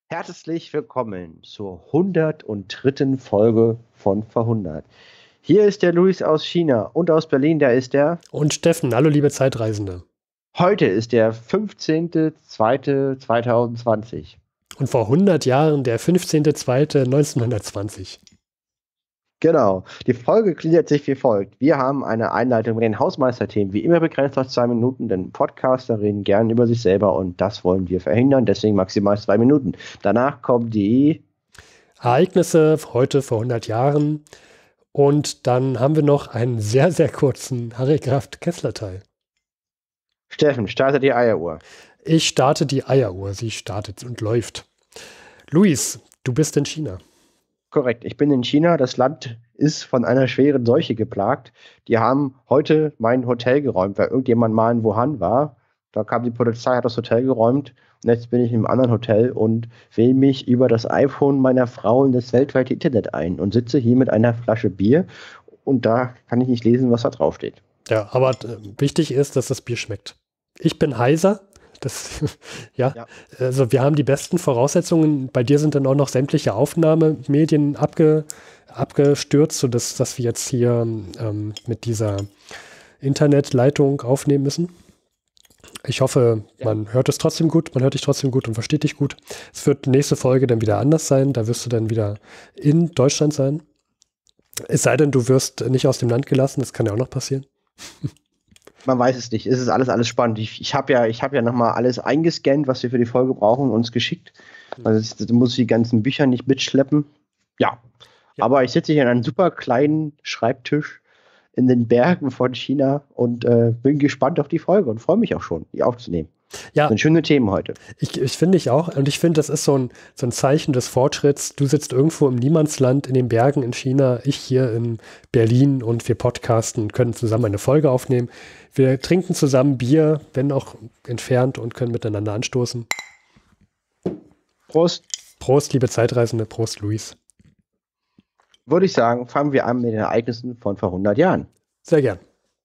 Herzlich willkommen zur 103. Folge von Verhundert. Hier ist der Luis aus China und aus Berlin, da ist der. Und Steffen, hallo liebe Zeitreisende. Heute ist der 15.02.2020. Und vor 100 Jahren der 15.02.1920. Genau, die Folge gliedert sich wie folgt. Wir haben eine Einleitung mit den Hausmeisterthemen, wie immer begrenzt auf 2 Minuten, denn Podcaster reden gern über sich selber und das wollen wir verhindern, deswegen maximal 2 Minuten. Danach kommen die Ereignisse heute vor 100 Jahren und dann haben wir noch einen sehr, sehr kurzen Harry Kraft Kessler-Teil. Steffen, starte die Eieruhr. Ich starte die Eieruhr, sie startet und läuft. Luis, du bist in China. Korrekt, ich bin in China. Das Land ist von einer schweren Seuche geplagt. Die haben heute mein Hotel geräumt, weil irgendjemand mal in Wuhan war. Da kam die Polizei, hat das Hotel geräumt. Und jetzt bin ich in einem anderen Hotel und wähle mich über das iPhone meiner Frau in das weltweite Internet ein und sitze hier mit einer Flasche Bier. Und da kann ich nicht lesen, was da draufsteht. Ja, aber wichtig ist, dass das Bier schmeckt. Ich bin heiser. Ja, also wir haben die besten Voraussetzungen. Bei dir sind dann auch noch sämtliche Aufnahmemedien abgestürzt, sodass wir jetzt hier mit dieser Internetleitung aufnehmen müssen. Ich hoffe, man hört es trotzdem gut, man hört dich trotzdem gut und versteht dich gut. Es wird nächste Folge dann wieder anders sein, da wirst du dann wieder in Deutschland sein. Es sei denn, du wirst nicht aus dem Land gelassen, das kann ja auch noch passieren. Man weiß es nicht. Es ist alles spannend. Ich hab ja nochmal alles eingescannt, was wir für die Folge brauchen, und uns geschickt. Also du musst die ganzen Bücher nicht mitschleppen. Ja. Aber ich sitze hier an einem super kleinen Schreibtisch in den Bergen von China und bin gespannt auf die Folge und freue mich auch schon, die aufzunehmen. Ja. Das sind schöne Themen heute. Ich finde ich auch. Und ich finde, das ist so ein Zeichen des Fortschritts. Du sitzt irgendwo im Niemandsland in den Bergen in China, ich hier in Berlin, und wir podcasten und können zusammen eine Folge aufnehmen. Wir trinken zusammen Bier, wenn auch entfernt, und können miteinander anstoßen. Prost. Prost, liebe Zeitreisende. Prost, Luis. Würde ich sagen, fangen wir an mit den Ereignissen von vor 100 Jahren. Sehr gern.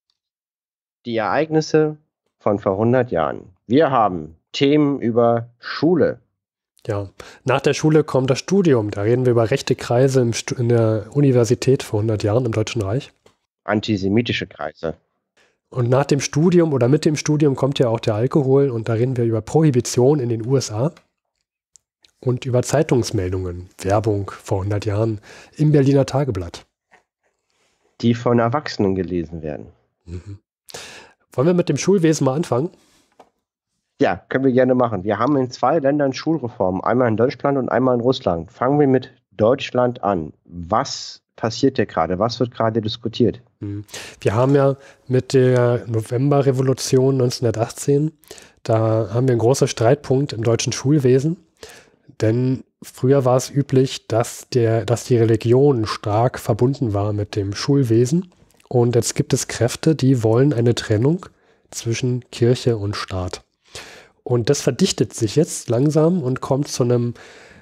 Die Ereignisse von vor 100 Jahren. Wir haben Themen über Schule. Ja, nach der Schule kommt das Studium. Da reden wir über rechte Kreise in der Universität vor 100 Jahren im Deutschen Reich. Antisemitische Kreise. Und nach dem Studium oder mit dem Studium kommt ja auch der Alkohol, und da reden wir über Prohibition in den USA und über Zeitungsmeldungen, Werbung vor 100 Jahren im Berliner Tageblatt. Die von Erwachsenen gelesen werden. Mhm. Wollen wir mit dem Schulwesen mal anfangen? Ja, können wir gerne machen. Wir haben in 2 Ländern Schulreformen, einmal in Deutschland und einmal in Russland. Fangen wir mit Deutschland an. Was passiert hier gerade? Was wird gerade diskutiert? Wir haben ja mit der Novemberrevolution 1918, da haben wir einen großen Streitpunkt im deutschen Schulwesen, denn früher war es üblich, dass die Religion stark verbunden war mit dem Schulwesen, und jetzt gibt es Kräfte, die wollen eine Trennung zwischen Kirche und Staat. Und das verdichtet sich jetzt langsam und wird zu einem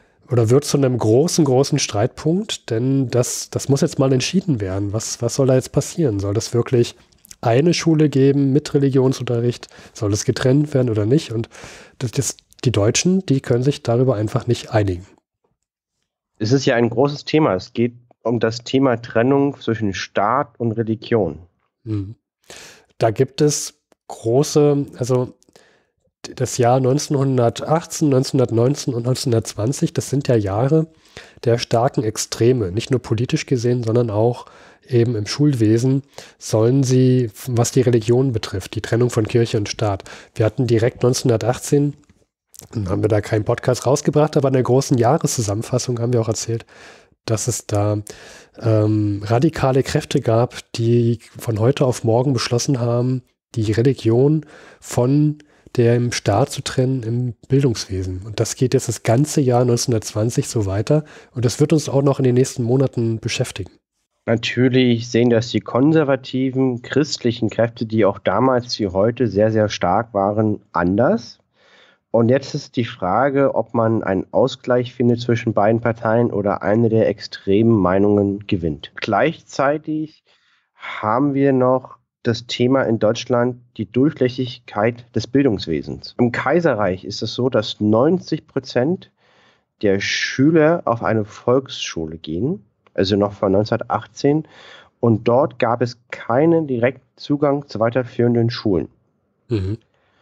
großen Streitpunkt, denn das muss jetzt mal entschieden werden. Was soll da jetzt passieren? Soll das wirklich eine Schule geben mit Religionsunterricht? Soll das getrennt werden oder nicht? Und die Deutschen, die können sich darüber einfach nicht einigen. Es ist ja ein großes Thema. Es geht um das Thema Trennung zwischen Staat und Religion. Da gibt es das Jahr 1918, 1919 und 1920, das sind ja Jahre der starken Extreme, nicht nur politisch gesehen, sondern auch eben im Schulwesen sollen sie, was die Religion betrifft, die Trennung von Kirche und Staat. Wir hatten direkt 1918, haben wir da keinen Podcast rausgebracht, aber in der großen Jahreszusammenfassung haben wir auch erzählt, dass es da radikale Kräfte gab, die von heute auf morgen beschlossen haben, die Religion von dem Staat zu trennen im Bildungswesen. Und das geht jetzt das ganze Jahr 1920 so weiter. Und das wird uns auch noch in den nächsten Monaten beschäftigen. Natürlich sehen das die konservativen christlichen Kräfte, die auch damals wie heute sehr, sehr stark waren, anders. Und jetzt ist die Frage, ob man einen Ausgleich findet zwischen beiden Parteien oder eine der extremen Meinungen gewinnt. Gleichzeitig haben wir noch das Thema in Deutschland, die Durchlässigkeit des Bildungswesens. Im Kaiserreich ist es so, dass 90% der Schüler auf eine Volksschule gehen, also noch von 1918, und dort gab es keinen direkten Zugang zu weiterführenden Schulen. Mhm.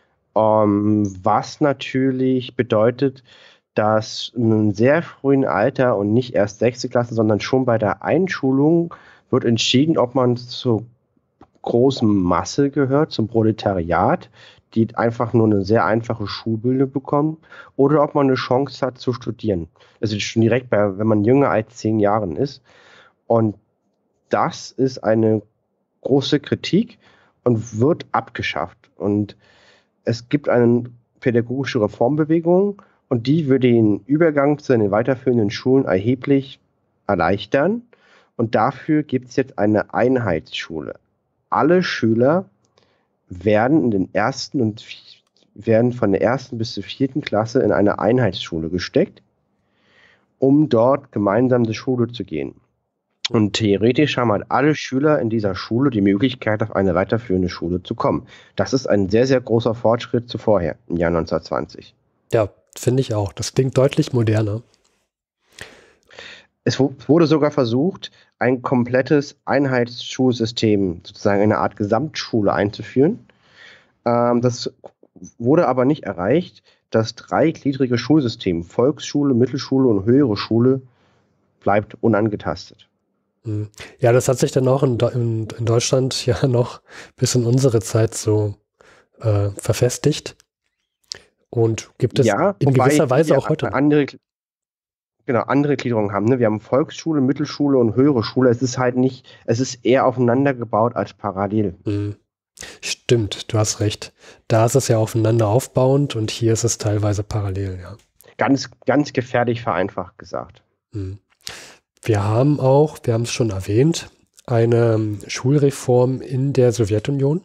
Was natürlich bedeutet, dass in einem sehr frühen Alter und nicht erst 6. Klasse, sondern schon bei der Einschulung wird entschieden, ob man zur großen Masse gehört, zum Proletariat, die einfach nur eine sehr einfache Schulbildung bekommen, oder ob man eine Chance hat zu studieren. Also schon direkt wenn man jünger als 10 Jahren ist. Und das ist eine große Kritik und wird abgeschafft. Und es gibt eine pädagogische Reformbewegung und die würde den Übergang zu den weiterführenden Schulen erheblich erleichtern. Und dafür gibt es jetzt eine Einheitsschule. Alle Schüler werden werden von der 1. bis zur 4. Klasse in eine Einheitsschule gesteckt, um dort gemeinsam zur Schule zu gehen. Und theoretisch haben halt alle Schüler in dieser Schule die Möglichkeit, auf eine weiterführende Schule zu kommen. Das ist ein sehr, sehr großer Fortschritt zu vorher, im Jahr 1920. Ja, finde ich auch. Das klingt deutlich moderner. Es wurde sogar versucht, ein komplettes Einheitsschulsystem, sozusagen eine Art Gesamtschule einzuführen. Das wurde aber nicht erreicht. Das dreigliedrige Schulsystem, Volksschule, Mittelschule und höhere Schule, bleibt unangetastet. Ja, das hat sich dann auch in Deutschland ja noch bis in unsere Zeit so verfestigt und gibt es in gewisser Weise auch heute noch. Andere Gliederungen haben. Ne? Wir haben Volksschule, Mittelschule und höhere Schule. Es ist eher aufeinander gebaut als parallel. Stimmt, du hast recht. Da ist es ja aufeinander aufbauend und hier ist es teilweise parallel, ja. Ganz, ganz gefährlich vereinfacht gesagt. Wir haben es schon erwähnt, eine Schulreform in der Sowjetunion.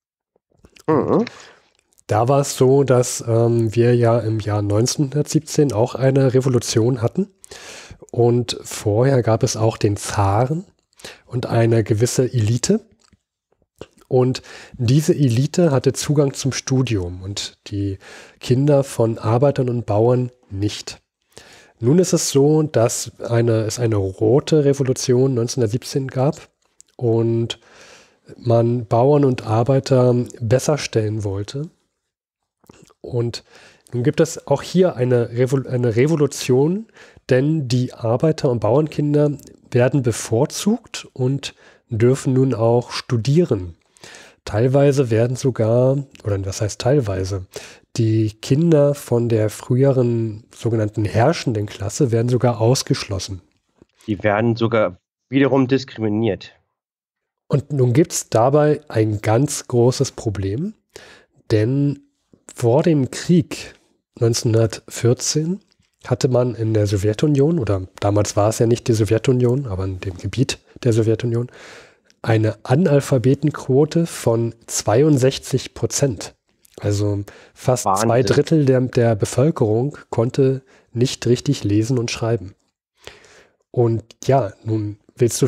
Da war es so, dass wir ja im Jahr 1917 auch eine Revolution hatten. Und vorher gab es auch den Zaren und eine gewisse Elite. Und diese Elite hatte Zugang zum Studium und die Kinder von Arbeitern und Bauern nicht. Nun ist es so, dass es eine rote Revolution 1917 gab und man Bauern und Arbeiter besser stellen wollte. Und nun gibt es auch hier eine Revolution, denn die Arbeiter- und Bauernkinder werden bevorzugt und dürfen nun auch studieren. Teilweise werden sogar, oder was heißt teilweise, die Kinder von der früheren sogenannten herrschenden Klasse werden sogar ausgeschlossen. Die werden sogar wiederum diskriminiert. Und nun gibt es dabei ein ganz großes Problem, denn vor dem Krieg 1914 hatte man in der Sowjetunion, oder damals war es ja nicht die Sowjetunion, aber in dem Gebiet der Sowjetunion, eine Analphabetenquote von 62%. Also fast Wahnsinn. 2/3 der Bevölkerung konnte nicht richtig lesen und schreiben. Und ja, nun willst du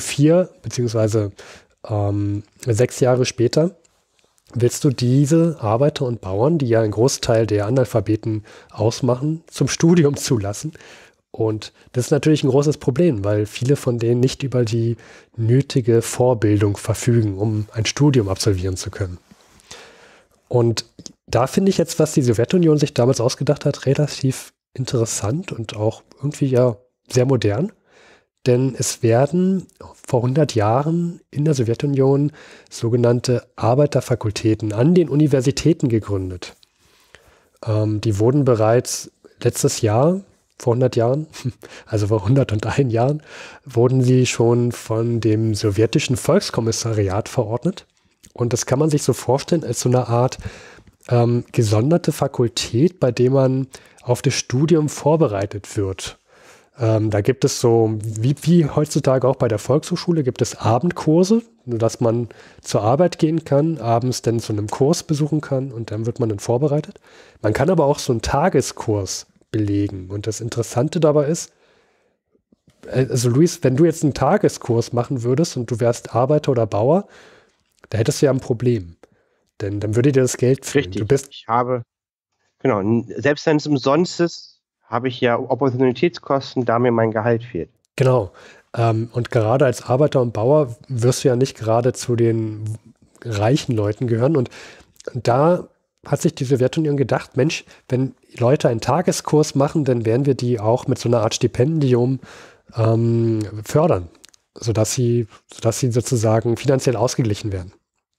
6 Jahre später, willst du diese Arbeiter und Bauern, die ja einen Großteil der Analphabeten ausmachen, zum Studium zulassen? Und das ist natürlich ein großes Problem, weil viele von denen nicht über die nötige Vorbildung verfügen, um ein Studium absolvieren zu können. Und da finde ich jetzt, was die Sowjetunion sich damals ausgedacht hat, relativ interessant und auch irgendwie ja sehr modern. Denn es werden vor 100 Jahren in der Sowjetunion sogenannte Arbeiterfakultäten an den Universitäten gegründet. Die wurden bereits letztes Jahr, vor 100 Jahren, also vor 101 Jahren, wurden sie schon von dem sowjetischen Volkskommissariat verordnet. Und das kann man sich so vorstellen als so eine Art gesonderte Fakultät, bei der man auf das Studium vorbereitet wird. Da gibt es so, wie heutzutage auch bei der Volkshochschule, gibt es Abendkurse, dass man zur Arbeit gehen kann, abends dann zu einem Kurs besuchen kann und dann wird man dann vorbereitet. Man kann aber auch so einen Tageskurs belegen. Und das Interessante dabei ist, also Luis, wenn du jetzt einen Tageskurs machen würdest und du wärst Arbeiter oder Bauer, da hättest du ja ein Problem. Denn dann würde dir das Geld fehlen. Richtig, selbst wenn es umsonst ist, habe ich ja Opportunitätskosten, da mir mein Gehalt fehlt. Genau. Und gerade als Arbeiter und Bauer wirst du ja nicht gerade zu den reichen Leuten gehören. Und da hat sich die Sowjetunion gedacht, Mensch, wenn Leute einen Tageskurs machen, dann werden wir die auch mit so einer Art Stipendium fördern, sodass sie sozusagen finanziell ausgeglichen werden.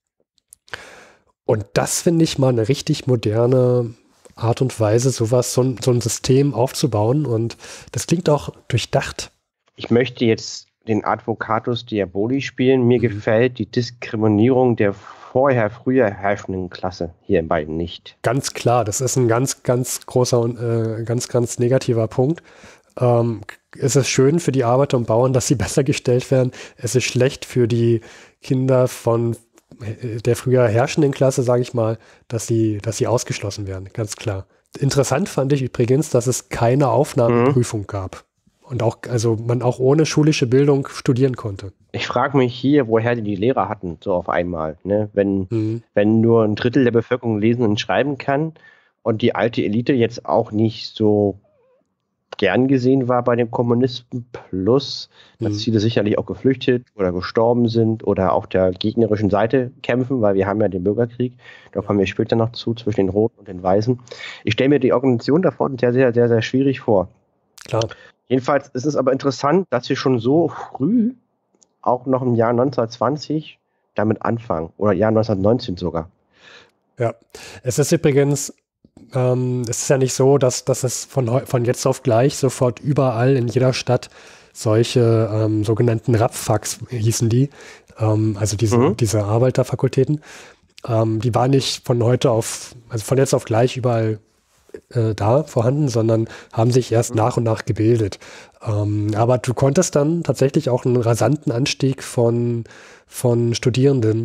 Und das finde ich mal eine richtig moderne Art und Weise, so ein System aufzubauen. Und das klingt auch durchdacht. Ich möchte jetzt den Advocatus Diaboli spielen. Mir gefällt die Diskriminierung der früher herrschenden Klasse hier in beiden nicht. Ganz klar, das ist ein ganz, ganz großer und ganz negativer Punkt. Es ist schön für die Arbeiter und Bauern, dass sie besser gestellt werden. Es ist schlecht für die Kinder von der früher herrschenden Klasse, sage ich mal, dass sie ausgeschlossen werden, ganz klar. Interessant fand ich übrigens, dass es keine Aufnahmeprüfung gab. Und man auch ohne schulische Bildung studieren konnte. Ich frage mich hier, woher die Lehrer hatten, so auf einmal. Ne? Wenn nur ein Drittel der Bevölkerung lesen und schreiben kann und die alte Elite jetzt auch nicht so gern gesehen war bei den Kommunisten, plus, dass viele sicherlich auch geflüchtet oder gestorben sind oder auf der gegnerischen Seite kämpfen, weil wir haben ja den Bürgerkrieg, da kommen wir später noch zwischen den Roten und den Weißen. Ich stelle mir die Organisation davor sehr, sehr, sehr, sehr schwierig vor. Klar. Jedenfalls ist es aber interessant, dass wir schon so früh, auch noch im Jahr 1920, damit anfangen. Oder Jahr 1919 sogar. Ja, es ist übrigens, es ist ja nicht so, dass es von jetzt auf gleich sofort überall in jeder Stadt solche sogenannten Rab-Faks hießen die, also diese Arbeiterfakultäten, die waren nicht von jetzt auf gleich überall da vorhanden, sondern haben sich erst nach und nach gebildet. Aber du konntest dann tatsächlich auch einen rasanten Anstieg von Studierenden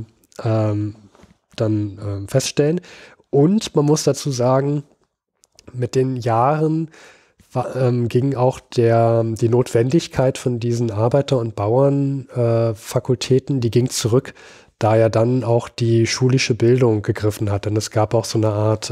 feststellen. Und man muss dazu sagen, mit den Jahren ging auch die Notwendigkeit von diesen Arbeiter- und Bauernfakultäten, die ging zurück, da ja dann auch die schulische Bildung gegriffen hat. Denn es gab auch so eine Art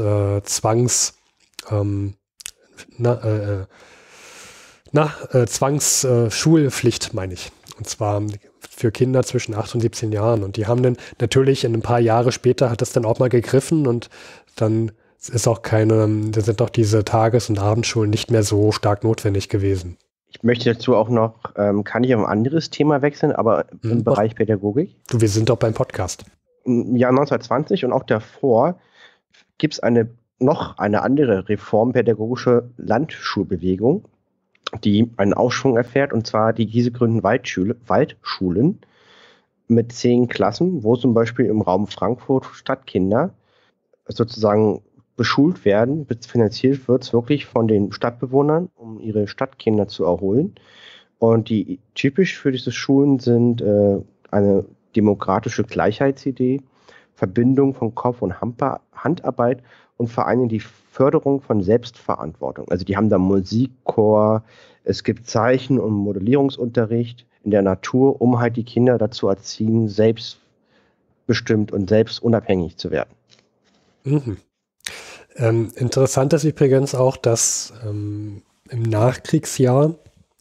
Zwangsschulpflicht, meine ich. Und zwar für Kinder zwischen 8 und 17 Jahren. Und die haben dann natürlich ein paar Jahre später hat das dann auch mal gegriffen und dann sind auch diese Tages- und Abendschulen nicht mehr so stark notwendig gewesen. Ich möchte dazu auch noch, kann ich auf ein anderes Thema wechseln, aber im Bereich Pädagogik? Wir sind doch beim Podcast. Im Jahr 1920 und auch davor gibt es noch eine andere reformpädagogische Landschulbewegung, die einen Aufschwung erfährt, und zwar die Giesegründen Waldschulen mit 10 Klassen, wo zum Beispiel im Raum Frankfurt Stadtkinder sozusagen beschult werden, finanziert wird es wirklich von den Stadtbewohnern, um ihre Stadtkinder zu erholen. Und die typisch für diese Schulen sind eine demokratische Gleichheitsidee, Verbindung von Kopf- und Handarbeit und vor allem die Förderung von Selbstverantwortung. Also die haben da Musikchor, es gibt Zeichen- und Modellierungsunterricht in der Natur, um halt die Kinder dazu erziehen, selbstbestimmt und selbstunabhängig zu werden. Mhm. Interessant ist übrigens auch, dass in den Nachkriegsjahren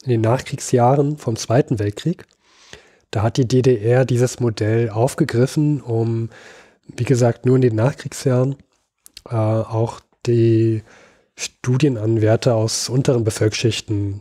vom Zweiten Weltkrieg, da hat die DDR dieses Modell aufgegriffen, um, wie gesagt, nur in den Nachkriegsjahren auch die Studienanwärter aus unteren Bevölkerungsschichten,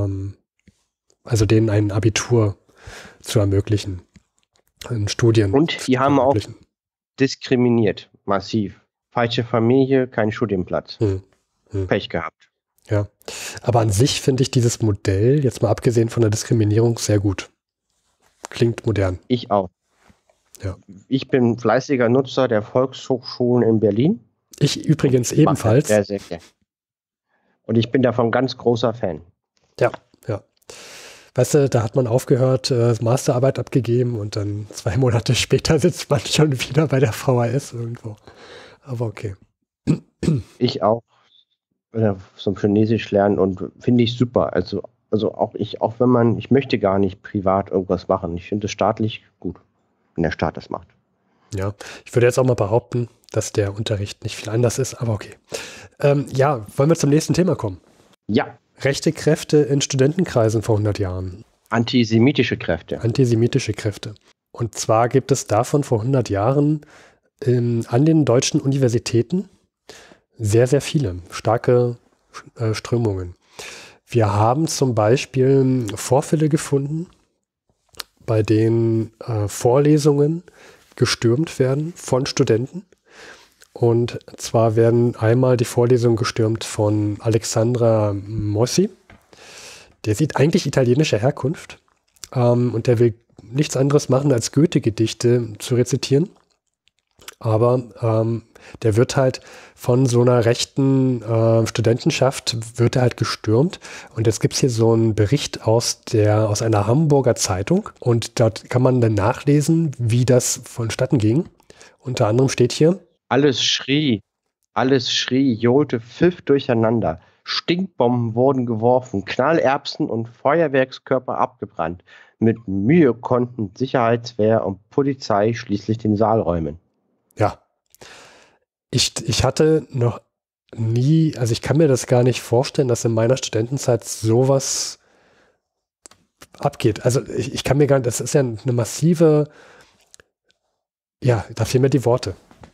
also denen ein Abitur zu ermöglichen, Studien. Und die haben auch diskriminiert, massiv. Falsche Familie, kein Studienplatz. Pech gehabt. Ja, aber an sich finde ich dieses Modell, jetzt mal abgesehen von der Diskriminierung, sehr gut. Klingt modern. Ich auch. Ja. Ich bin fleißiger Nutzer der Volkshochschulen in Berlin. Ich übrigens ebenfalls. Sehr, sehr gerne. Und ich bin davon ganz großer Fan. Ja. Weißt du, da hat man aufgehört, Masterarbeit abgegeben und dann 2 Monate später sitzt man schon wieder bei der VHS irgendwo. Aber okay. Ich auch. Zum Chinesisch lernen und finde ich super. Also auch ich möchte gar nicht privat irgendwas machen. Ich finde es staatlich gut, wenn der Staat das macht. Ja, ich würde jetzt auch mal behaupten, dass der Unterricht nicht viel anders ist, aber okay. Wollen wir zum nächsten Thema kommen? Ja. Rechte Kräfte in Studentenkreisen vor 100 Jahren. Antisemitische Kräfte. Antisemitische Kräfte. Und zwar gibt es davon vor 100 Jahren an den deutschen Universitäten sehr, sehr viele starke Strömungen. Wir haben zum Beispiel Vorfälle gefunden, bei denen Vorlesungen gestürmt werden von Studenten. Und zwar werden einmal die Vorlesungen gestürmt von Alexandra Mossi. Der sieht eigentlich italienischer Herkunft und der will nichts anderes machen, als Goethe-Gedichte zu rezitieren. Aber der wird halt von so einer rechten Studentenschaft wird er halt gestürmt. Und jetzt gibt es hier so einen Bericht aus einer Hamburger Zeitung. Und dort kann man dann nachlesen, wie das vonstatten ging. Unter anderem steht hier: Alles schrie, johlte, pfiff durcheinander. Stinkbomben wurden geworfen, Knallerbsen und Feuerwerkskörper abgebrannt. Mit Mühe konnten Sicherheitswehr und Polizei schließlich den Saal räumen. Ja. Ich hatte noch nie, also ich kann mir das gar nicht vorstellen, dass in meiner Studentenzeit sowas abgeht. Also ich kann mir gar nicht, das ist ja eine massive, ja, da fehlen mir die Worte.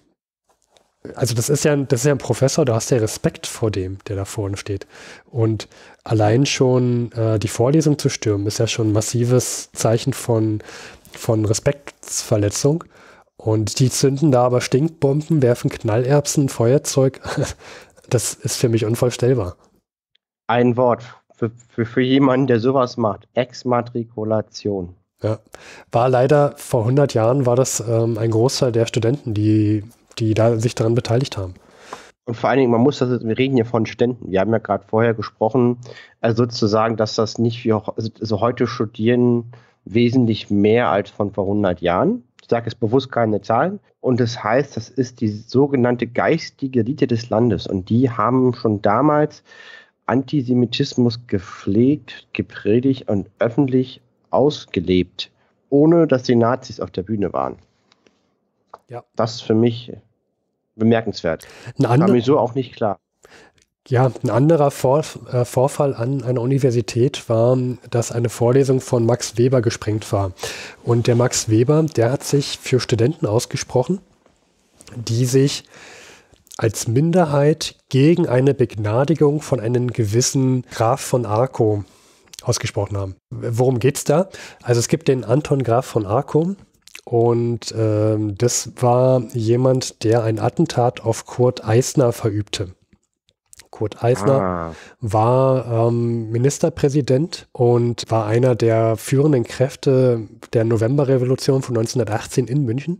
Also das ist ja ein Professor, da hast du ja Respekt vor dem, der da vorne steht. Und allein schon die Vorlesung zu stürmen, ist ja schon ein massives Zeichen von Respektsverletzung. Und die zünden da aber Stinkbomben, werfen Knallerbsen, Feuerzeug. Das ist für mich unvorstellbar. Ein Wort für jemanden, der sowas macht. Exmatrikulation. Ja. War leider vor 100 Jahren war das ein Großteil der Studenten, die da sich daran beteiligt haben. Und vor allen Dingen, wir reden hier von Ständen. Wir haben ja gerade vorher gesprochen, sozusagen, dass das nicht wie auch, also heute studieren wesentlich mehr als von vor 100 Jahren. Ich sage jetzt bewusst keine Zahlen. Und das heißt, das ist die sogenannte geistige Elite des Landes. Und die haben schon damals Antisemitismus gepflegt, gepredigt und öffentlich ausgelebt, ohne dass die Nazis auf der Bühne waren. Ja. Das ist für mich bemerkenswert. War mir so auch nicht klar. Ja, ein anderer Vorfall an einer Universität war, dass eine Vorlesung von Max Weber gesprengt war. Und der Max Weber, der hat sich für Studenten ausgesprochen, die sich als Minderheit gegen eine Begnadigung von einem gewissen Graf von Arco ausgesprochen haben. Worum geht's da? Also es gibt den Anton Graf von Arco. Und das war jemand, der ein Attentat auf Kurt Eisner verübte. Kurt Eisner war Ministerpräsident und war einer der führenden Kräfte der Novemberrevolution von 1918 in München.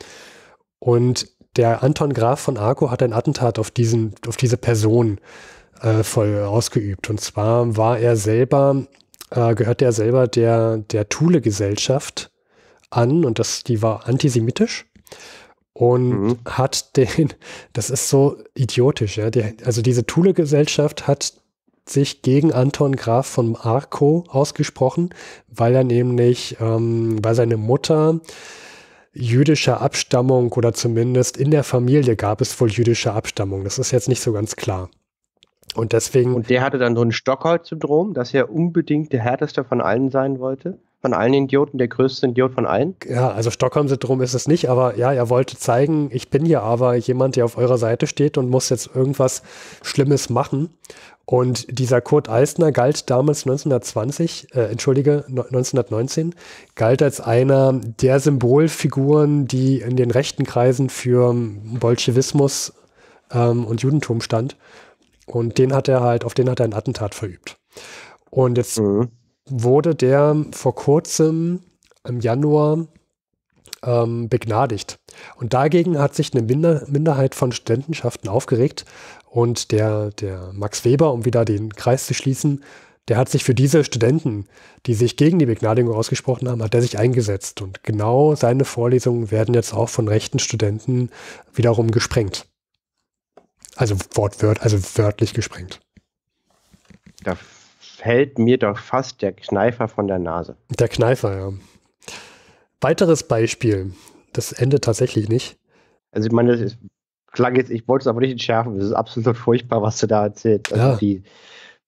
Und der Anton Graf von Arco hat ein Attentat auf diese Person voll ausgeübt. Und zwar gehörte er selber der Thule-Gesellschaft an und die war antisemitisch und das ist so idiotisch, ja, also diese Thule-Gesellschaft hat sich gegen Anton Graf von Arco ausgesprochen, weil er nämlich, weil seine Mutter jüdischer Abstammung oder zumindest in der Familie gab es wohl jüdische Abstammung, das ist jetzt nicht so ganz klar. Und deswegen. Und der hatte dann so ein Stockholm-Syndrom, dass er unbedingt der härteste von allen sein wollte? Von allen Idioten, der größte Idiot von allen? Ja, also Stockholm-Syndrom ist es nicht, aber ja, er wollte zeigen, ich bin hier aber jemand, der auf eurer Seite steht und muss jetzt irgendwas Schlimmes machen. Und dieser Kurt Eisner galt damals 1919, galt als einer der Symbolfiguren, die in den rechten Kreisen für Bolschewismus und Judentum stand. Und auf den hat er ein Attentat verübt. Und jetzt wurde der vor kurzem im Januar begnadigt. Und dagegen hat sich eine Minderheit von Studentenschaften aufgeregt. Und der Max Weber, um wieder den Kreis zu schließen, der hat sich für diese Studenten, die sich gegen die Begnadigung ausgesprochen haben, hat er sich eingesetzt. Und genau seine Vorlesungen werden jetzt auch von rechten Studenten wiederum gesprengt. Also wörtlich gesprengt. Da fällt mir doch fast der Kneifer von der Nase. Der Kneifer, ja. Weiteres Beispiel, das endet tatsächlich nicht. Also ich meine, das klang jetzt, ich wollte es aber nicht entschärfen, das ist absolut furchtbar, was du da erzählst. Also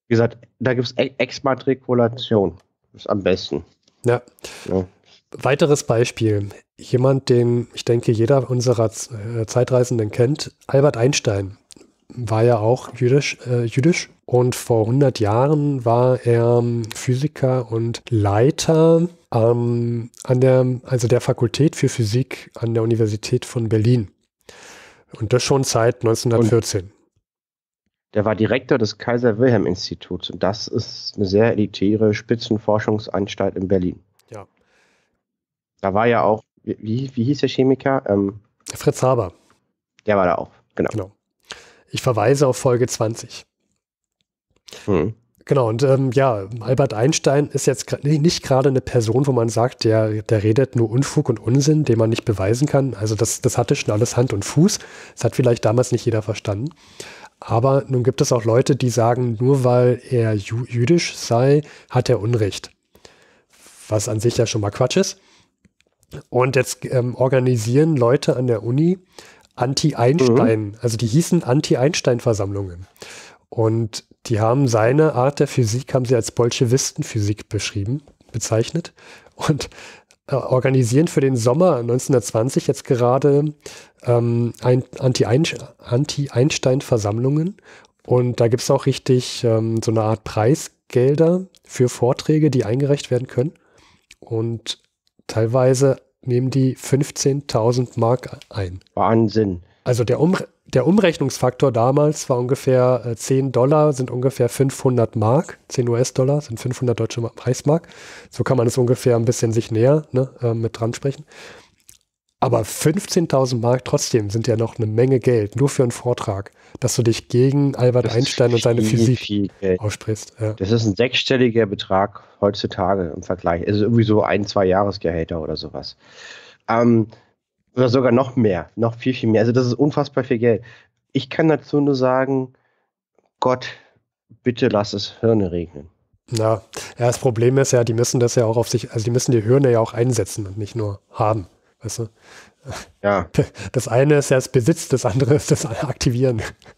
Wie gesagt, da gibt es Exmatrikulation. Das ist am besten. Ja. Ja. Weiteres Beispiel. Jemand, den ich denke, jeder unserer Zeitreisenden kennt, Albert Einstein, war ja auch jüdisch und vor 100 Jahren war er Physiker und Leiter an der Fakultät für Physik an der Universität von Berlin. Und das schon seit 1914. Und der war Direktor des Kaiser-Wilhelm-Instituts und das ist eine sehr elitäre Spitzenforschungsanstalt in Berlin. Ja. Da war ja auch, wie hieß der Chemiker? Fritz Haber. Der war da auch, genau. Ich verweise auf Folge 20. Genau, und Albert Einstein ist jetzt nicht gerade eine Person, wo man sagt, der redet nur Unfug und Unsinn, den man nicht beweisen kann. Also das hatte schon alles Hand und Fuß. Das hat vielleicht damals nicht jeder verstanden. Aber nun gibt es auch Leute, die sagen, nur weil er jüdisch sei, hat er Unrecht. Was an sich ja schon mal Quatsch ist. Und jetzt organisieren Leute an der Uni Anti-Einstein, also die hießen Anti-Einstein-Versammlungen. Und die haben seine Art der Physik, haben sie als Bolschewistenphysik bezeichnet und organisieren für den Sommer 1920 jetzt gerade Anti-Einstein-Versammlungen. Und da gibt es auch richtig so eine Art Preisgelder für Vorträge, die eingereicht werden können. Und teilweise nehmen die 15.000 Mark ein. Wahnsinn. Also der Umrechnungsfaktor damals war ungefähr $10 sind ungefähr 500 Mark, 10 US-Dollar sind 500 deutsche Reichsmark. So kann man es ungefähr ein bisschen sich näher mit dran sprechen. Aber 15.000 Mark trotzdem sind ja noch eine Menge Geld, nur für einen Vortrag, dass du dich gegen Albert Einstein und seine Physik aussprichst. Ja. Das ist ein sechsstelliger Betrag heutzutage im Vergleich. Also irgendwie so 1-2 Jahresgehälter oder sowas. Oder sogar noch mehr, noch viel, viel mehr. Also das ist unfassbar viel Geld. Ich kann dazu nur sagen, Gott, bitte lass es Hirne regnen. Ja, das Problem ist ja, die müssen das ja auch auf sich, also die müssen die Hirne ja auch einsetzen und nicht nur haben. Weißt du? Ja. Das eine ist ja das Besitz, das andere ist das Aktivieren.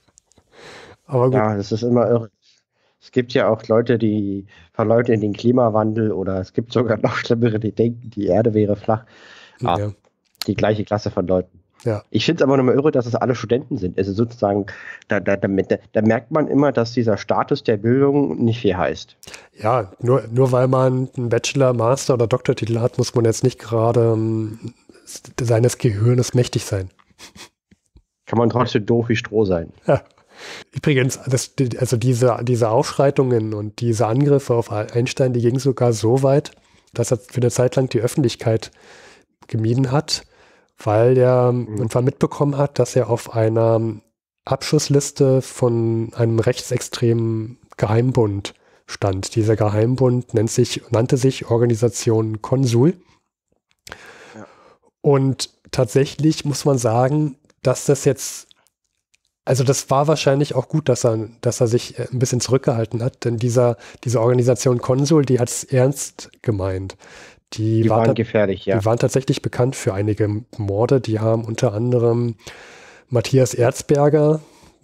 Aber gut. Ja, das ist immer irre. Es gibt ja auch Leute, die verleugnen den Klimawandel oder es gibt sogar noch Schlimmere, die denken, die Erde wäre flach. Ja. Die gleiche Klasse von Leuten. Ja. Ich finde es aber nochmal irre, dass es alle Studenten sind. Also sozusagen, da merkt man immer, dass dieser Status der Bildung nicht viel heißt. Ja, nur weil man einen Bachelor-, Master- oder Doktortitel hat, muss man jetzt nicht gerade seines Gehirnes mächtig sein. Kann man trotzdem doof wie Stroh sein. Ja. Übrigens, diese Aufschreitungen und diese Angriffe auf Einstein, die gingen sogar so weit, dass er für eine Zeit lang die Öffentlichkeit gemieden hat, weil er irgendwann mitbekommen hat, dass er auf einer Abschussliste von einem rechtsextremen Geheimbund stand. Dieser Geheimbund nannte sich Organisation Konsul. Ja. Und tatsächlich muss man sagen, dass das jetzt, also das war wahrscheinlich auch gut, dass er sich ein bisschen zurückgehalten hat, denn diese Organisation Konsul, die hat es ernst gemeint. Die waren gefährlich, ja. Die waren tatsächlich bekannt für einige Morde. Die haben unter anderem Matthias Erzberger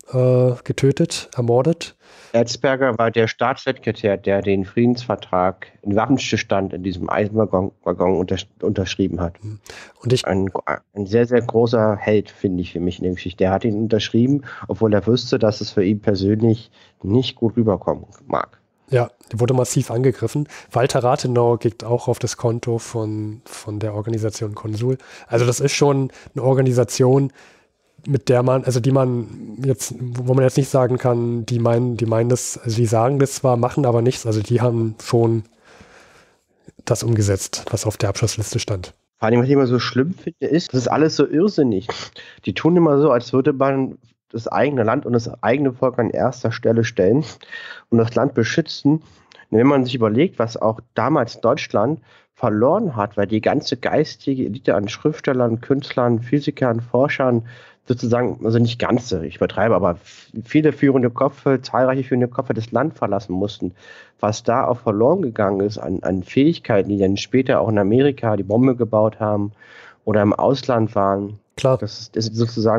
ermordet. Erzberger war der Staatssekretär, der den Friedensvertrag in Waffenstillstand in diesem Eisenwaggon unterschrieben hat. Und ein sehr, sehr großer Held, finde ich, für mich in der Geschichte. Der hat ihn unterschrieben, obwohl er wusste, dass es für ihn persönlich nicht gut rüberkommen mag. Ja, der wurde massiv angegriffen. Walter Rathenau geht auch auf das Konto von der Organisation Konsul. Also das ist schon eine Organisation, mit der man, also wo man jetzt nicht sagen kann, die meinen das, also die sagen das zwar, machen aber nichts, also die haben schon das umgesetzt, was auf der Abschlussliste stand. Vor allem, was ich immer so schlimm finde, ist, das ist alles so irrsinnig. Die tun immer so, als würde man das eigene Land und das eigene Volk an erster Stelle stellen und das Land beschützen. Und wenn man sich überlegt, was auch damals Deutschland verloren hat, weil die ganze geistige Elite an Schriftstellern, Künstlern, Physikern, Forschern sozusagen, also nicht ganze, ich übertreibe, aber viele führende Köpfe, zahlreiche führende Köpfe das Land verlassen mussten. Was da auch verloren gegangen ist an Fähigkeiten, die dann später auch in Amerika die Bombe gebaut haben oder im Ausland waren. Klar. Das ist sozusagen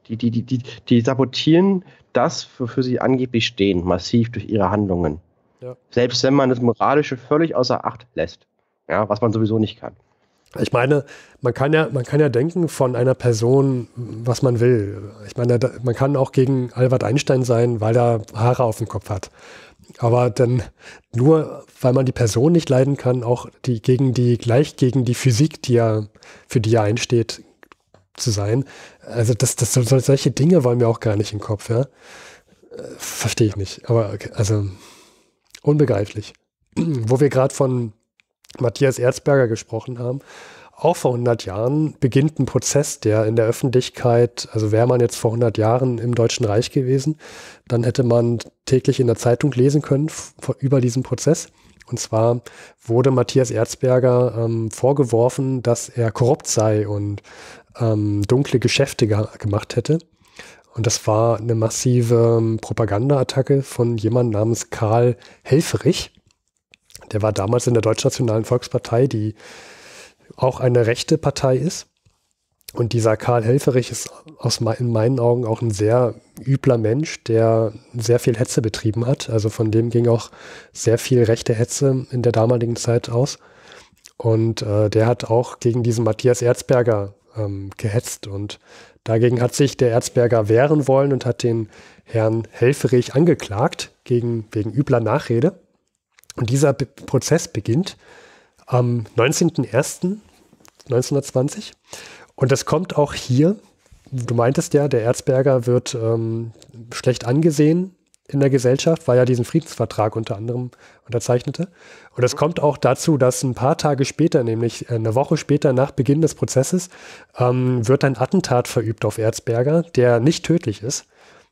Die sabotieren das, wofür sie angeblich stehen, massiv durch ihre Handlungen. Ja. Selbst wenn man das Moralische völlig außer Acht lässt. Ja, was man sowieso nicht kann. Ich meine, man kann ja denken von einer Person, was man will. Ich meine, man kann auch gegen Albert Einstein sein, weil er Haare auf dem Kopf hat. Aber dann nur, weil man die Person nicht leiden kann, auch gegen die Physik, für die er einsteht, zu sein. Also solche Dinge wollen wir auch gar nicht im Kopf, ja. Verstehe ich nicht. Aber okay, also unbegreiflich. Wo wir gerade von Matthias Erzberger gesprochen haben, auch vor 100 Jahren beginnt ein Prozess, der in der Öffentlichkeit, also wäre man jetzt vor 100 Jahren im Deutschen Reich gewesen, dann hätte man täglich in der Zeitung lesen können über diesen Prozess. Und zwar wurde Matthias Erzberger vorgeworfen, dass er korrupt sei und dunkle Geschäfte gemacht hätte. Und das war eine massive Propagandaattacke von jemandem namens Karl Helfferich. Der war damals in der Deutschnationalen Volkspartei, die auch eine rechte Partei ist. Und dieser Karl Helfferich ist in meinen Augen auch ein sehr übler Mensch, der sehr viel Hetze betrieben hat. Also von dem ging auch sehr viel rechte Hetze in der damaligen Zeit aus. Und der hat auch gegen diesen Matthias Erzberger gehetzt. Und dagegen hat sich der Erzberger wehren wollen und hat den Herrn Helfferich angeklagt wegen übler Nachrede. Und dieser Prozess beginnt am 19.01.1920. Und das kommt auch hier, du meintest ja, der Erzberger wird schlecht angesehen in der Gesellschaft, weil er diesen Friedensvertrag unter anderem unterzeichnete. Und es kommt auch dazu, dass ein paar Tage später, nämlich eine Woche später nach Beginn des Prozesses, wird ein Attentat verübt auf Erzberger, der nicht tödlich ist.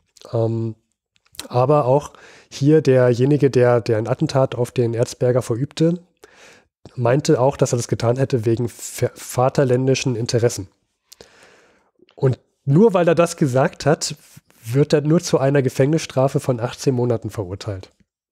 Aber auch hier derjenige, der ein Attentat auf den Erzberger verübte, meinte auch, dass er das getan hätte wegen vaterländischen Interessen. Und nur weil er das gesagt hat, wird er nur zu einer Gefängnisstrafe von 18 Monaten verurteilt.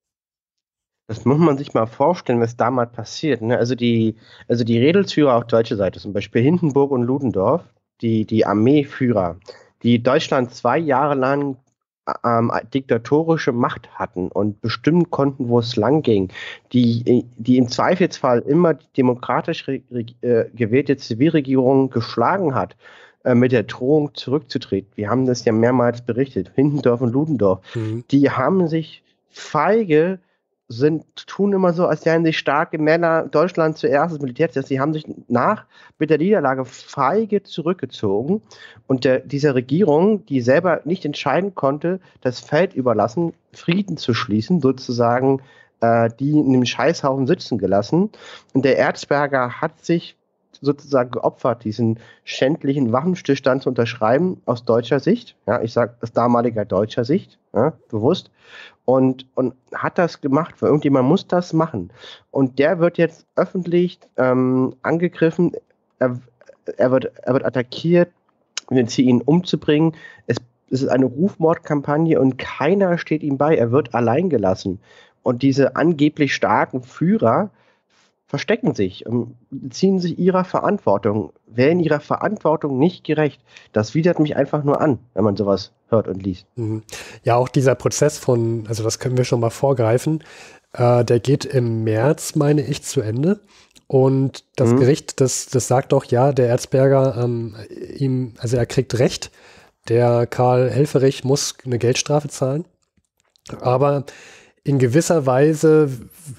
Das muss man sich mal vorstellen, was damals passiert. Ne? Also die Rädelsführer auf deutscher Seite, zum Beispiel Hindenburg und Ludendorff, die Armeeführer, die Deutschland 2 Jahre lang diktatorische Macht hatten und bestimmen konnten, wo es lang ging, die im Zweifelsfall immer die demokratisch gewählte Zivilregierung geschlagen hat, mit der Drohung zurückzutreten. Wir haben das ja mehrmals berichtet, Hindenburg und Ludendorff. Die haben sich feige, tun immer so, als wären sie starke Männer, Deutschland zuerst, das Militär zuerst. Sie haben sich mit der Niederlage feige zurückgezogen und dieser Regierung, die selber nicht entscheiden konnte, das Feld überlassen, Frieden zu schließen, sozusagen die in dem Scheißhaufen sitzen gelassen. Und der Erzberger hat sich sozusagen geopfert, diesen schändlichen Waffenstillstand zu unterschreiben, aus deutscher Sicht. Ja, ich sage aus damaliger deutscher Sicht, ja, bewusst. Und hat das gemacht, weil irgendjemand muss das machen. Und der wird jetzt öffentlich angegriffen, er wird attackiert, wir ziehen ihn umzubringen. Es ist eine Rufmordkampagne und keiner steht ihm bei, er wird allein gelassen. Und diese angeblich starken Führer verstecken sich, ziehen sich ihrer Verantwortung, werden ihrer Verantwortung nicht gerecht. Das widert mich einfach nur an, wenn man sowas hört und liest. Ja, auch dieser Prozess also das können wir schon mal vorgreifen, der geht im März, meine ich, zu Ende. Und das Gericht, das sagt auch, ja, der Erzberger, also er kriegt Recht, der Karl Helfferich muss eine Geldstrafe zahlen, aber in gewisser Weise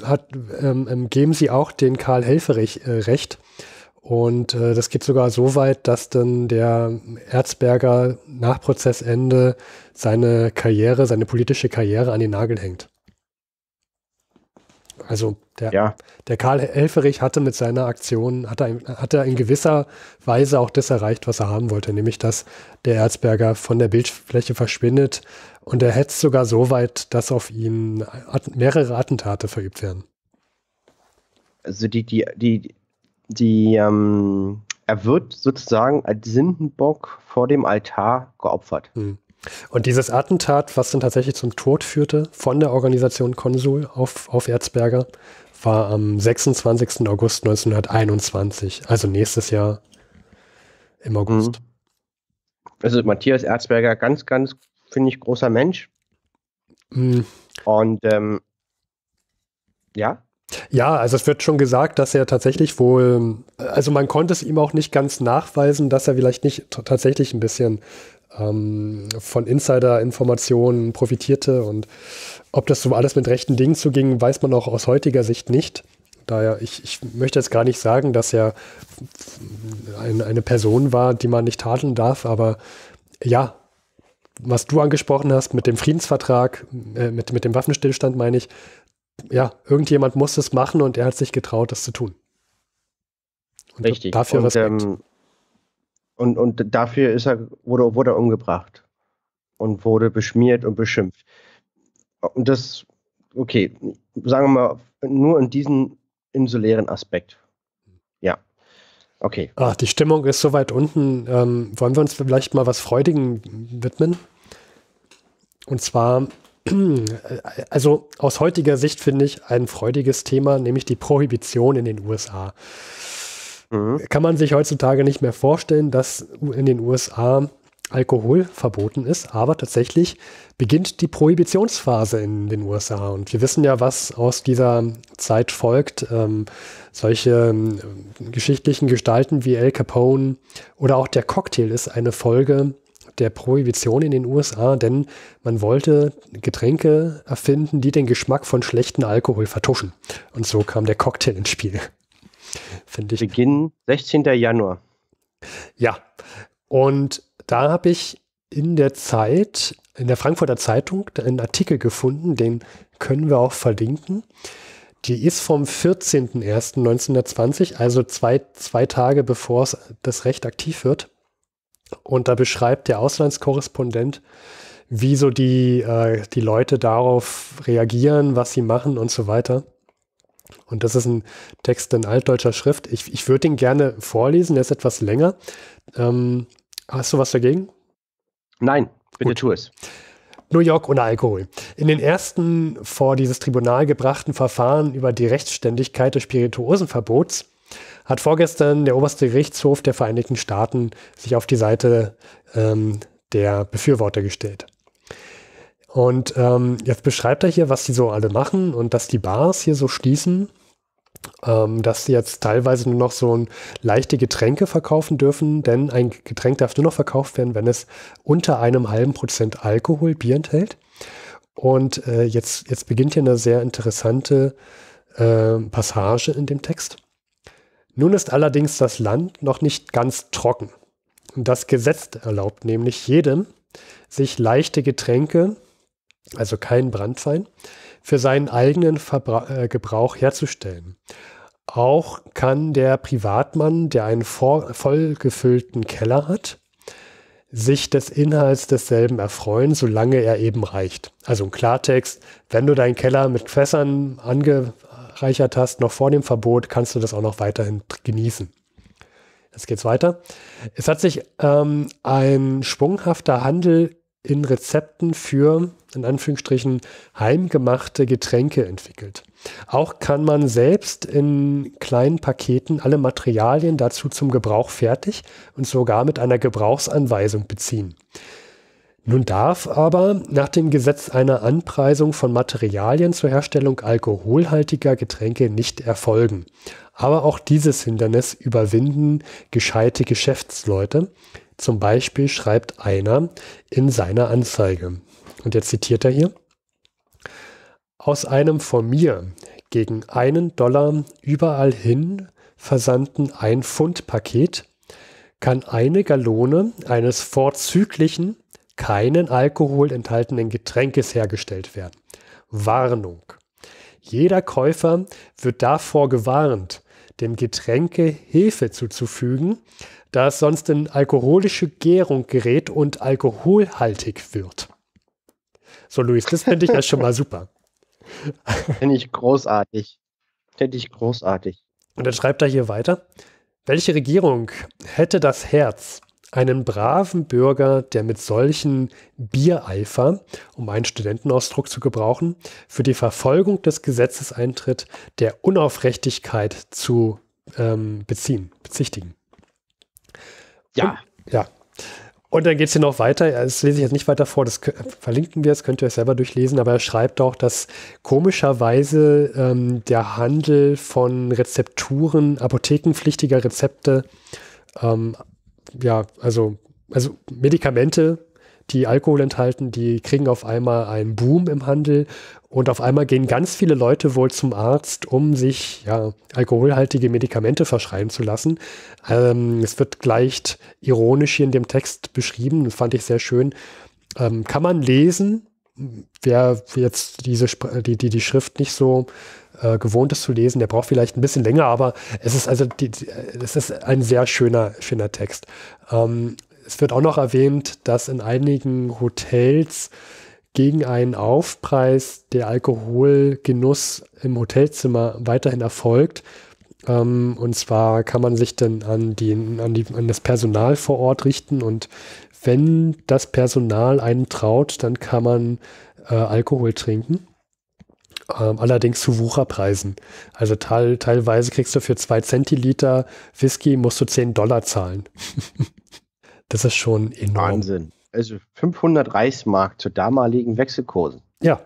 geben sie auch den Karl Helfferich Recht. Und das geht sogar so weit, dass dann der Erzberger nach Prozessende seine politische Karriere an den Nagel hängt. Also der Karl Helfferich hatte mit seiner Aktion, hat er in gewisser Weise auch das erreicht, was er haben wollte, nämlich dass der Erzberger von der Bildfläche verschwindet. Und er hetzt sogar so weit, dass auf ihn mehrere Attentate verübt werden. Also er wird sozusagen als Sündenbock vor dem Altar geopfert. Und dieses Attentat, was dann tatsächlich zum Tod führte von der Organisation Konsul auf Erzberger, war am 26. August 1921, also nächstes Jahr im August. Also Matthias Erzberger, ganz, ganz, finde ich, großer Mensch. Und ja. Ja, also es wird schon gesagt, dass er tatsächlich wohl, also man konnte es ihm auch nicht ganz nachweisen, dass er vielleicht nicht tatsächlich ein bisschen von Insider-Informationen profitierte, und ob das so alles mit rechten Dingen zuging, weiß man auch aus heutiger Sicht nicht. Daher, ich möchte jetzt gar nicht sagen, dass er eine Person war, die man nicht tadeln darf, aber ja, was du angesprochen hast mit dem Friedensvertrag, mit dem Waffenstillstand, meine ich, ja, irgendjemand muss es machen und er hat sich getraut, das zu tun. Und richtig. Dafür Respekt. Und dafür wurde er umgebracht und wurde beschmiert und beschimpft. Und das, okay, sagen wir mal, nur in diesem insulären Aspekt. Ja, okay. Ach, die Stimmung ist so weit unten. Wollen wir uns vielleicht mal was Freudigem widmen? Und zwar, also aus heutiger Sicht finde ich ein freudiges Thema, nämlich die Prohibition in den USA. Kann man sich heutzutage nicht mehr vorstellen, dass in den USA Alkohol verboten ist, aber tatsächlich beginnt die Prohibitionsphase in den USA. Und wir wissen ja, was aus dieser Zeit folgt. Solche geschichtlichen Gestalten wie Al Capone oder auch der Cocktail ist eine Folge der Prohibition in den USA, denn man wollte Getränke erfinden, die den Geschmack von schlechten Alkohol vertuschen. Und so kam der Cocktail ins Spiel. Finde ich. Beginn 16. Januar. Ja, und da habe ich in der Zeit, in der Frankfurter Zeitung, einen Artikel gefunden, den können wir auch verlinken. Die ist vom 14.01.1920, also zwei Tage bevor das Recht aktiv wird. Und da beschreibt der Auslandskorrespondent, wie so die Leute darauf reagieren, was sie machen und so weiter. Und das ist ein Text in altdeutscher Schrift. Ich würde ihn gerne vorlesen, der ist etwas länger. Hast du was dagegen? Nein, bitte Gut. tu es. New York ohne Alkohol. In den ersten vor dieses Tribunal gebrachten Verfahren über die Rechtsständigkeit des Spirituosenverbots hat vorgestern der oberste Gerichtshof der Vereinigten Staaten sich auf die Seite der Befürworter gestellt. Und jetzt beschreibt er hier, was die so alle machen und dass die Bars hier so schließen, dass sie jetzt teilweise nur noch so leichte Getränke verkaufen dürfen, denn ein Getränk darf nur noch verkauft werden, wenn es unter 0,5% Alkohol, Bier enthält. Und jetzt beginnt hier eine sehr interessante Passage in dem Text. Nun ist allerdings das Land noch nicht ganz trocken. Das Gesetz erlaubt nämlich jedem, sich leichte Getränke, also kein Branntwein, für seinen eigenen Gebrauch herzustellen. Auch kann der Privatmann, der einen voll gefüllten Keller hat, sich des Inhalts desselben erfreuen, solange er eben reicht. Also im Klartext, wenn du deinen Keller mit Fässern angereichert hast, noch vor dem Verbot, kannst du das auch noch weiterhin genießen. Jetzt geht's weiter. Es hat sich ein schwunghafter Handel in Rezepten für, in Anführungsstrichen, heimgemachte Getränke entwickelt. Auch kann man selbst in kleinen Paketen alle Materialien dazu zum Gebrauch fertig und sogar mit einer Gebrauchsanweisung beziehen. Nun darf aber nach dem Gesetz eine Anpreisung von Materialien zur Herstellung alkoholhaltiger Getränke nicht erfolgen. Aber auch dieses Hindernis überwinden gescheite Geschäftsleute. Zum Beispiel schreibt einer in seiner Anzeige, und jetzt zitiert er hier: Aus einem von mir gegen $1 überall hin versandten 1-Pfund-Paket kann eine Gallone eines vorzüglichen, keinen Alkohol enthaltenen Getränkes hergestellt werden. Warnung: Jeder Käufer wird davor gewarnt, dem Getränke Hefe zuzufügen, da es sonst in alkoholische Gärung gerät und alkoholhaltig wird. So, Luis, das finde ich ja schon mal super. Finde ich großartig. Finde ich großartig. Und dann schreibt er hier weiter: Welche Regierung hätte das Herz, einen braven Bürger, der mit solchen Biereifer, um einen Studentenausdruck zu gebrauchen, für die Verfolgung des Gesetzes eintritt, der Unaufrichtigkeit zu bezichtigen? Ja. Und dann geht es hier noch weiter, das lese ich jetzt nicht weiter vor, verlinken wir, das könnt ihr euch selber durchlesen, aber er schreibt auch, dass komischerweise der Handel von Rezepturen, apothekenpflichtiger Rezepte, also Medikamente, die Alkohol enthalten, die kriegen auf einmal einen Boom im Handel und auf einmal gehen ganz viele Leute wohl zum Arzt, um sich alkoholhaltige Medikamente verschreiben zu lassen. Es wird leicht ironisch hier in dem Text beschrieben, das fand ich sehr schön. Kann man lesen, wer jetzt die Schrift nicht so gewohnt ist zu lesen, der braucht vielleicht ein bisschen länger, aber es ist es ist ein sehr schöner Text. Es wird auch noch erwähnt, dass in einigen Hotels gegen einen Aufpreis der Alkoholgenuss im Hotelzimmer weiterhin erfolgt. Und zwar kann man sich dann an das Personal vor Ort richten und wenn das Personal einen traut, dann kann man Alkohol trinken. Allerdings zu Wucherpreisen. Also teilweise kriegst du für 2 Zentiliter Whisky musst du $10 zahlen. Das ist schon enorm. Wahnsinn. Also 500 Reichsmark zu damaligen Wechselkursen. Ja.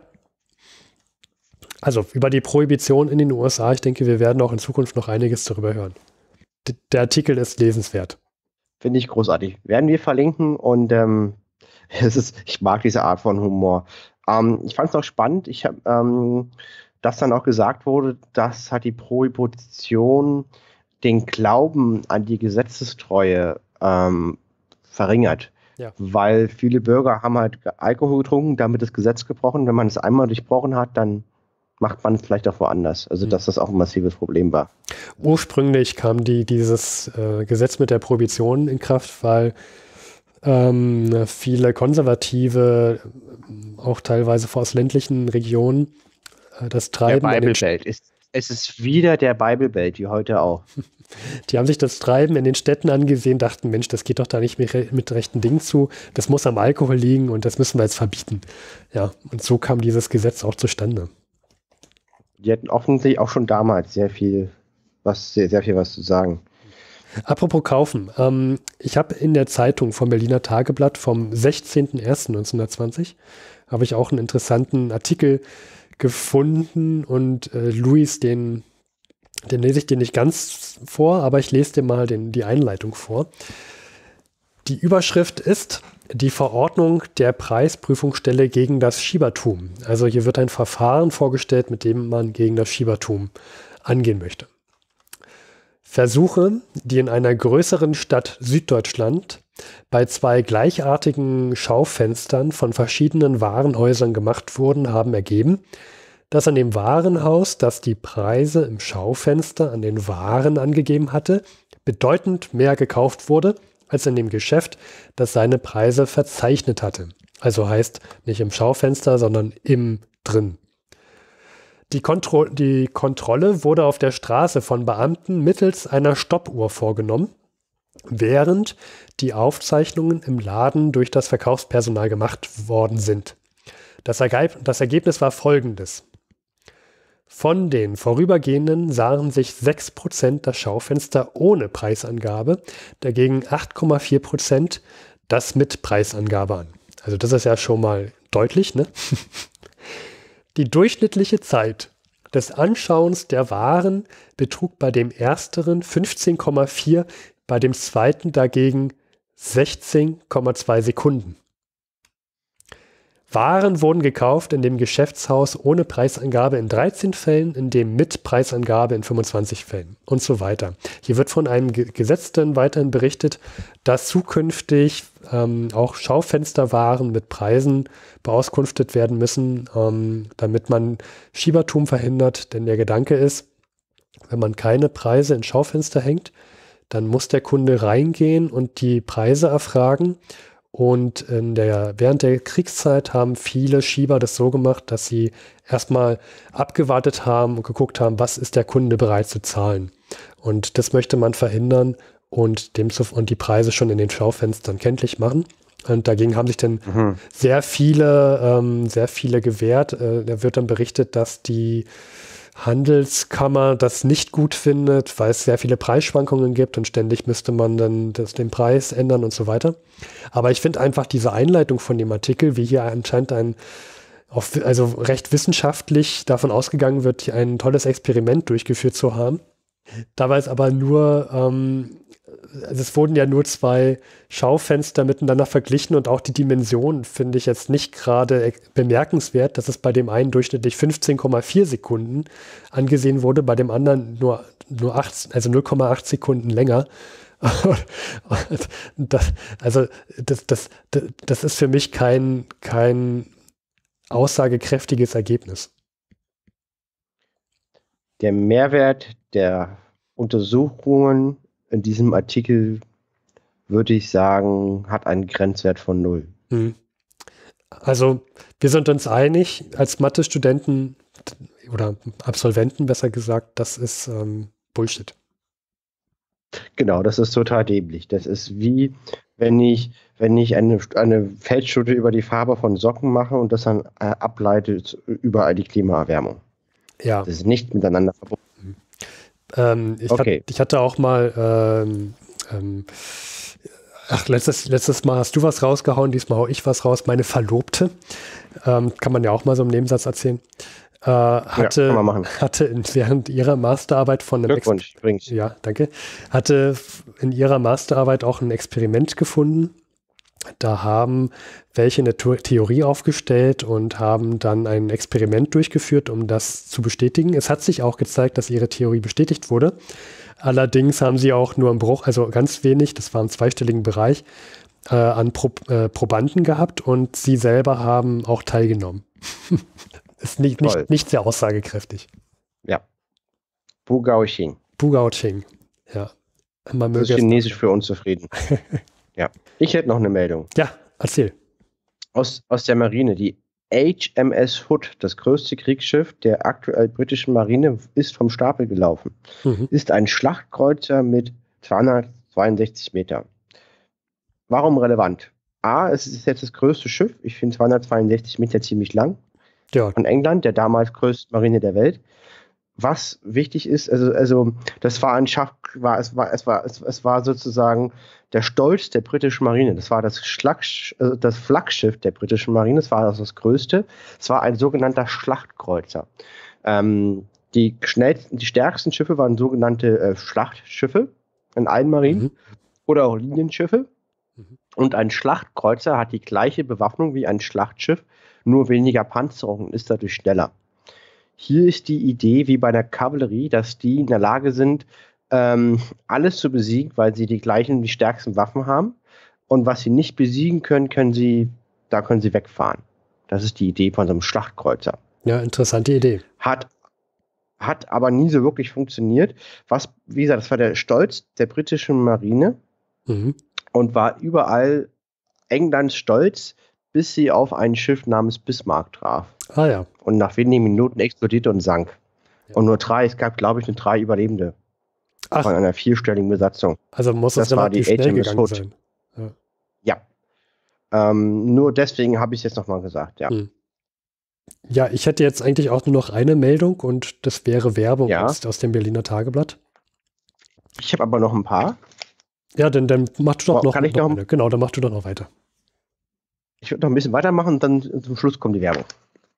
Also über die Prohibition in den USA, ich denke, wir werden auch in Zukunft noch einiges darüber hören. Der Artikel ist lesenswert. Finde ich großartig. Werden wir verlinken und ich mag diese Art von Humor. Ich fand es noch spannend, dass dann auch gesagt wurde, dass hat die Prohibition den Glauben an die Gesetzestreue verringert. Ja. Weil viele Bürger haben halt Alkohol getrunken, damit das Gesetz gebrochen. Wenn man es einmal durchbrochen hat, dann macht man es vielleicht auch woanders. Also dass das auch ein massives Problem war. Ursprünglich kam dieses Gesetz mit der Prohibition in Kraft, weil viele Konservative, auch teilweise aus ländlichen Regionen, das Treiben... Der Bible Belt. Es ist wieder der Bible Belt, wie heute auch. Die haben sich das Treiben in den Städten angesehen, dachten, Mensch, das geht doch da nicht mit rechten Dingen zu. Das muss am Alkohol liegen und das müssen wir jetzt verbieten. Ja, und so kam dieses Gesetz auch zustande. Die hatten offensichtlich auch schon damals sehr viel was zu sagen. Apropos kaufen. Ich habe in der Zeitung vom Berliner Tageblatt vom 16.01.1920 habe ich auch einen interessanten Artikel gefunden und Luis, den lese ich dir nicht ganz vor, aber ich lese dir mal die Einleitung vor. Die Überschrift ist die Verordnung der Preisprüfungsstelle gegen das Schiebertum. Also hier wird ein Verfahren vorgestellt, mit dem man gegen das Schiebertum angehen möchte. Versuche, die in einer größeren Stadt Süddeutschland bei 2 gleichartigen Schaufenstern von verschiedenen Warenhäusern gemacht wurden, haben ergeben, dass an dem Warenhaus, das die Preise im Schaufenster an den Waren angegeben hatte, bedeutend mehr gekauft wurde, als in dem Geschäft, das seine Preise verzeichnet hatte. Also heißt nicht im Schaufenster, sondern im drin. Die Kontrolle wurde auf der Straße von Beamten mittels einer Stoppuhr vorgenommen, während die Aufzeichnungen im Laden durch das Verkaufspersonal gemacht worden sind. Das Ergebnis war folgendes. Von den Vorübergehenden sahen sich 6% das Schaufenster ohne Preisangabe, dagegen 8,4% das mit Preisangabe an. Also das ist ja schon mal deutlich, ne? Die durchschnittliche Zeit des Anschauens der Waren betrug bei dem ersteren 15,4, bei dem zweiten dagegen 16,2 Sekunden. Waren wurden gekauft in dem Geschäftshaus ohne Preisangabe in 13 Fällen, in dem mit Preisangabe in 25 Fällen und so weiter. Hier wird von einem Gesetz dann weiterhin berichtet, dass zukünftig auch Schaufensterwaren mit Preisen beauskunftet werden müssen, damit man Schiebertum verhindert. Denn der Gedanke ist, wenn man keine Preise ins Schaufenster hängt, dann muss der Kunde reingehen und die Preise erfragen. Und während der Kriegszeit haben viele Schieber das so gemacht, dass sie erstmal abgewartet haben und geguckt haben, was ist der Kunde bereit zu zahlen. Und das möchte man verhindern. und die Preise schon in den Schaufenstern kenntlich machen. Und dagegen haben sich dann sehr viele gewehrt. Da wird dann berichtet, dass die Handelskammer das nicht gut findet, weil es sehr viele Preisschwankungen gibt und ständig müsste man dann den Preis ändern und so weiter. Aber ich finde einfach diese Einleitung von dem Artikel, wie hier anscheinend also recht wissenschaftlich davon ausgegangen wird, ein tolles Experiment durchgeführt zu haben. Dabei ist aber nur, also es wurden ja nur 2 Schaufenster miteinander verglichen und auch die Dimension finde ich jetzt nicht gerade bemerkenswert, dass es bei dem einen durchschnittlich 15,4 Sekunden angesehen wurde, bei dem anderen nur 0,8 Sekunden länger. Das ist für mich kein aussagekräftiges Ergebnis. Der Mehrwert der Untersuchungen in diesem Artikel, würde ich sagen, hat einen Grenzwert von 0. Also wir sind uns einig, als Mathe-Studenten oder Absolventen besser gesagt, das ist Bullshit. Genau, das ist total dämlich. Das ist wie, wenn ich eine Feldstudie über die Farbe von Socken mache und das dann ableite über die Klimaerwärmung. Ja. Das ist nicht miteinander verbunden. Ich hatte auch mal letztes Mal hast du was rausgehauen, diesmal hau ich was raus. Meine Verlobte, kann man ja auch mal so im Nebensatz erzählen, hatte während ihrer Masterarbeit von einem Glückwunsch übrigens. Ja, danke. Hatte in ihrer Masterarbeit auch ein Experiment gefunden. Da haben welche eine Theorie aufgestellt und haben dann ein Experiment durchgeführt, um das zu bestätigen. Es hat sich auch gezeigt, dass ihre Theorie bestätigt wurde. Allerdings haben sie auch nur einen Bruch, also ganz wenig, das war im zweistelligen Bereich, an Probanden gehabt und sie selber haben auch teilgenommen. Ist nicht sehr aussagekräftig. Ja. Bugaoqing. Ja. Das ist Chinesisch für unzufrieden. Ja. Ich hätte noch eine Meldung. Ja, erzähl. Aus der Marine. Die HMS Hood, das größte Kriegsschiff der aktuell britischen Marine, ist vom Stapel gelaufen. Ist ein Schlachtkreuzer mit 262 Meter. Warum relevant? A, es ist jetzt das größte Schiff. Ich finde 262 Meter ziemlich lang. Ja. Von England, der damals größte Marine der Welt. Was wichtig ist, also das war es war sozusagen der Stolz der britischen Marine. Das war das Flaggschiff der britischen Marine. Das war das größte. Es war ein sogenannter Schlachtkreuzer. Die stärksten Schiffe waren sogenannte Schlachtschiffe in allen Marinen oder auch Linienschiffe. Und ein Schlachtkreuzer hat die gleiche Bewaffnung wie ein Schlachtschiff, nur weniger Panzerung und ist dadurch schneller. Hier ist die Idee, wie bei der Kavallerie, dass die in der Lage sind, alles zu besiegen, weil sie die stärksten Waffen haben. Und was sie nicht besiegen können, können sie wegfahren. Das ist die Idee von so einem Schlachtkreuzer. Ja, interessante Idee. Hat aber nie so wirklich funktioniert. Wie gesagt, das war der Stolz der britischen Marine und war überall Englands Stolz, bis sie auf ein Schiff namens Bismarck traf. Ah ja. Und nach wenigen Minuten explodierte und sank. Ja. Und es gab, glaube ich, nur 3 Überlebende. Von einer 4-stelligen Besatzung. Also muss es relativ schnell gegangen sein. Ja. Nur deswegen habe ich es jetzt nochmal gesagt, ja. Ja, ich hätte jetzt eigentlich auch nur noch eine Meldung und das wäre Werbung aus dem Berliner Tageblatt. Ich habe aber noch ein paar. Ja, dann mach du doch noch eine. Genau, dann mach du doch noch weiter. Ich würde noch ein bisschen weitermachen und dann zum Schluss kommt die Werbung.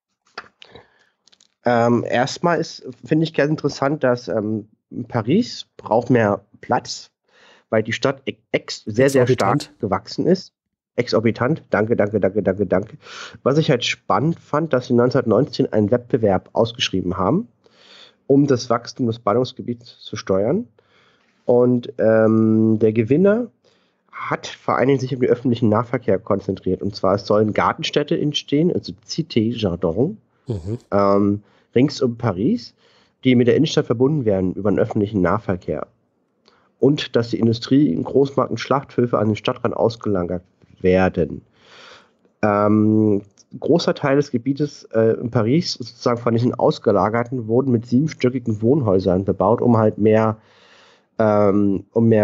Erstmal finde ich ganz interessant, dass Paris braucht mehr Platz, weil die Stadt sehr, sehr stark gewachsen ist. Exorbitant. Danke. Was ich halt spannend fand, dass sie 1919 einen Wettbewerb ausgeschrieben haben, um das Wachstum des Ballungsgebiets zu steuern. Und der Gewinner hat vor allen Dingen sich auf den öffentlichen Nahverkehr konzentriert. Und zwar, es sollen Gartenstädte entstehen, also Cité Jardin, rings um Paris, die mit der Innenstadt verbunden werden über den öffentlichen Nahverkehr. Und dass die Industrie in Großmarkt und Schlachthöfe an den Stadtrand ausgelagert werden. Großer Teil des Gebietes in Paris, sozusagen von diesen Ausgelagerten, wurden mit 7-stöckigen Wohnhäusern bebaut, um halt mehr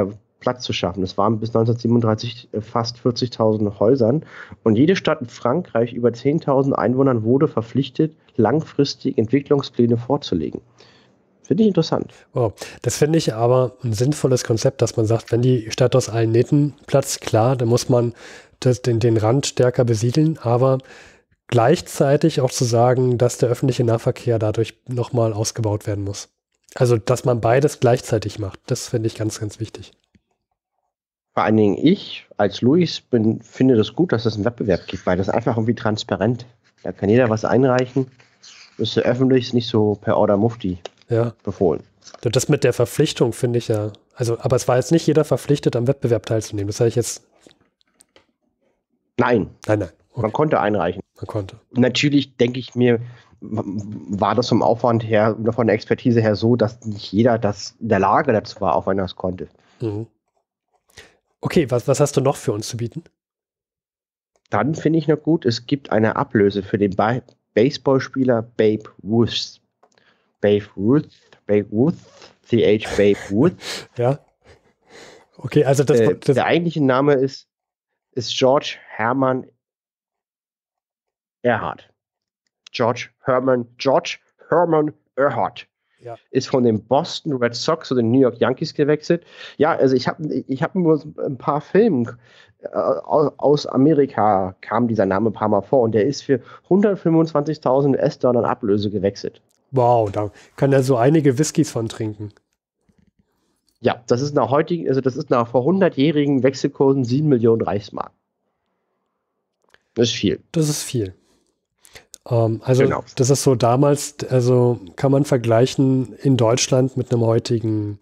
Platz zu schaffen. Es waren bis 1937 fast 40.000 Häusern und jede Stadt in Frankreich über 10.000 Einwohnern wurde verpflichtet, langfristig Entwicklungspläne vorzulegen. Finde ich interessant. Oh, das finde ich aber ein sinnvolles Konzept, dass man sagt, wenn die Stadt aus allen Nähten platzt, klar, dann muss man den Rand stärker besiedeln, aber gleichzeitig auch zu sagen, dass der öffentliche Nahverkehr dadurch nochmal ausgebaut werden muss. Also, dass man beides gleichzeitig macht, das finde ich ganz, ganz wichtig. Vor allen Dingen ich als Luis finde das gut, dass es einen Wettbewerb gibt, weil das einfach irgendwie transparent. Da kann jeder was einreichen. Das ist öffentlich, ist nicht so per Order Mufti befohlen. Das mit der Verpflichtung finde ich ja, also, aber es war jetzt nicht jeder verpflichtet, am Wettbewerb teilzunehmen. Das sage ich jetzt. Nein. Okay. Man konnte einreichen. Man konnte. Natürlich denke ich mir, war das vom Aufwand her oder von der Expertise her so, dass nicht jeder das in der Lage dazu war, auch wenn er es konnte. Mhm. Okay, was hast du noch für uns zu bieten? Dann finde ich noch gut, es gibt eine Ablöse für den Baseballspieler Babe Ruth. Babe Ruth, CH Babe Ruth. Ja. Okay, also der eigentliche Name ist George Herman Erhardt. George Herman Erhardt. Ja. Ist von den Boston Red Sox zu den New York Yankees gewechselt. Ja, also ich hab nur ein paar Filmen aus Amerika kam dieser Name ein paar Mal vor und der ist für 125.000 US-Dollar in Ablöse gewechselt. Wow, da kann er so einige Whiskys von trinken. Ja, das ist nach vor 100-jährigen Wechselkursen 7 Millionen Reichsmark. Das ist viel. Das ist viel. Also genau. Das ist so damals, also kann man vergleichen in Deutschland mit einem heutigen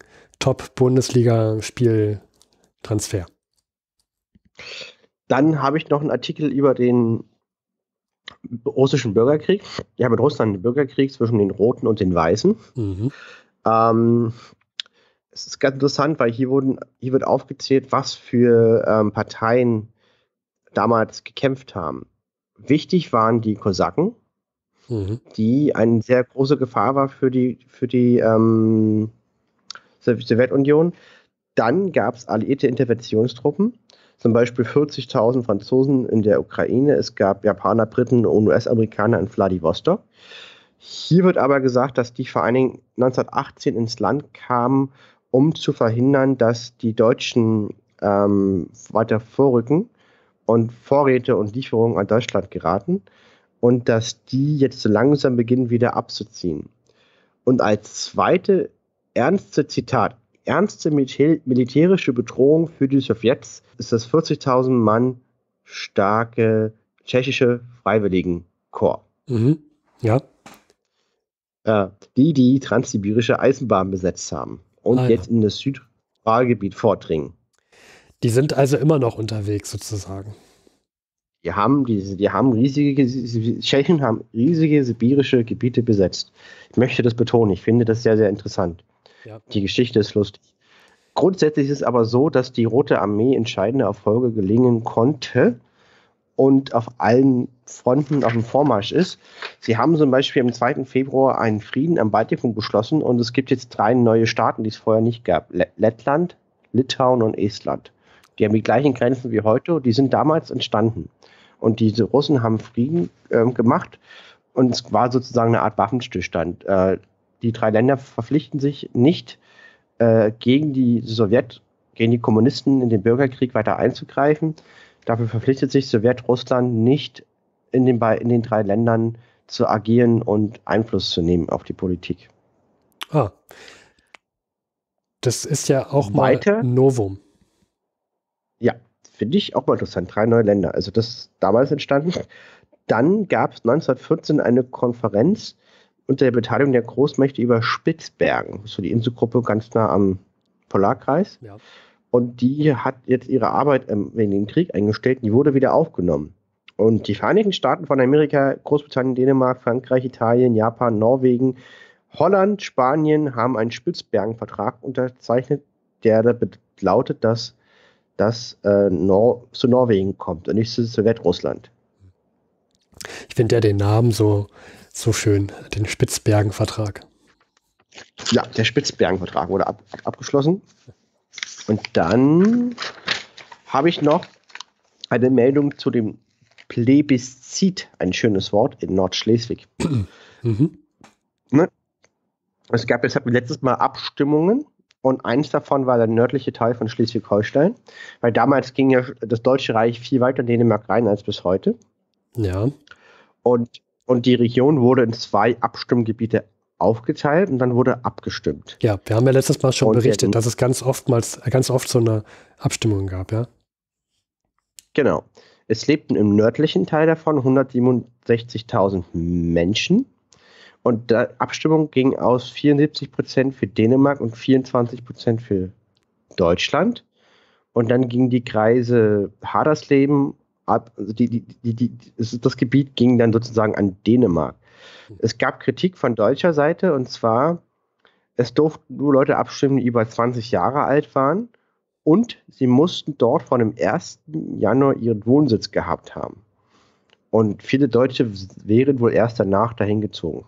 Top-Bundesliga-Spieltransfer. Dann habe ich noch einen Artikel über den russischen Bürgerkrieg. Ja, mit Russland einen Bürgerkrieg zwischen den Roten und den Weißen. Mhm. Es ist ganz interessant, weil hier wird aufgezählt, was für Parteien damals gekämpft haben. Wichtig waren die Kosaken, die eine sehr große Gefahr war für die Sowjetunion. Dann gab es alliierte Interventionstruppen, zum Beispiel 40.000 Franzosen in der Ukraine. Es gab Japaner, Briten und US-Amerikaner in Vladivostok. Hier wird aber gesagt, dass die vor allen Dingen 1918 ins Land kamen, um zu verhindern, dass die Deutschen weiter vorrücken und Vorräte und Lieferungen an Deutschland geraten und dass die jetzt so langsam beginnen, wieder abzuziehen. Und als zweite ernste militärische Bedrohung für die Sowjets ist das 40.000 Mann starke tschechische Freiwilligenkorps. Mhm. Ja. Die transsibirische Eisenbahn besetzt haben und jetzt in das Südpolargebiet vordringen. Die sind also immer noch unterwegs sozusagen. Die Tschechen haben riesige sibirische Gebiete besetzt. Ich möchte das betonen, ich finde das sehr, sehr interessant. Ja. Die Geschichte ist lustig. Grundsätzlich ist es aber so, dass die Rote Armee entscheidende Erfolge gelingen konnte und auf allen Fronten auf dem Vormarsch ist. Sie haben zum Beispiel am 2. Februar einen Frieden am Baltikum geschlossen und es gibt jetzt 3 neue Staaten, die es vorher nicht gab. Lettland, Litauen und Estland. Die haben die gleichen Grenzen wie heute, die sind damals entstanden. Und diese Russen haben Frieden gemacht und es war sozusagen eine Art Waffenstillstand. Die 3 Länder verpflichten sich nicht gegen die Kommunisten in den Bürgerkrieg weiter einzugreifen. Dafür verpflichtet sich Sowjetrussland nicht in den 3 Ländern zu agieren und Einfluss zu nehmen auf die Politik. Das ist ja auch mal ein Novum. Ja, finde ich auch mal interessant. 3 neue Länder. Also das ist damals entstanden. Dann gab es 1914 eine Konferenz unter der Beteiligung der Großmächte über Spitzbergen. So die Inselgruppe ganz nah am Polarkreis. Ja. Und die hat jetzt ihre Arbeit wegen dem Krieg eingestellt. Die wurde wieder aufgenommen. Und die Vereinigten Staaten von Amerika, Großbritannien, Dänemark, Frankreich, Italien, Japan, Norwegen, Holland, Spanien haben einen Spitzbergen-Vertrag unterzeichnet, der lautet, dass das zu Norwegen kommt und nicht zu Sowjetrussland. Ich finde ja den Namen so schön, den Spitzbergen-Vertrag. Ja, der Spitzbergen-Vertrag wurde abgeschlossen. Und dann habe ich noch eine Meldung zu dem Plebiszit, ein schönes Wort, in Nordschleswig. Mhm. Ne? Es gab jetzt letztes Mal Abstimmungen und eins davon war der nördliche Teil von Schleswig-Holstein, weil damals ging ja das Deutsche Reich viel weiter in Dänemark rein als bis heute. Ja. Und die Region wurde in 2 Abstimmgebiete aufgeteilt und dann wurde abgestimmt. Ja, wir haben ja letztes Mal schon Und berichtet, dass es ganz oft so eine Abstimmung gab, ja. Genau. Es lebten im nördlichen Teil davon 167.000 Menschen. Und die Abstimmung ging aus 74% für Dänemark und 24% für Deutschland. Und dann gingen die Kreise Hadersleben ab. Also das Gebiet ging dann sozusagen an Dänemark. Es gab Kritik von deutscher Seite, und zwar, es durften nur Leute abstimmen, die über 20 Jahre alt waren. Und sie mussten dort vor dem 1. Januar ihren Wohnsitz gehabt haben. Und viele Deutsche wären wohl erst danach dahin gezogen.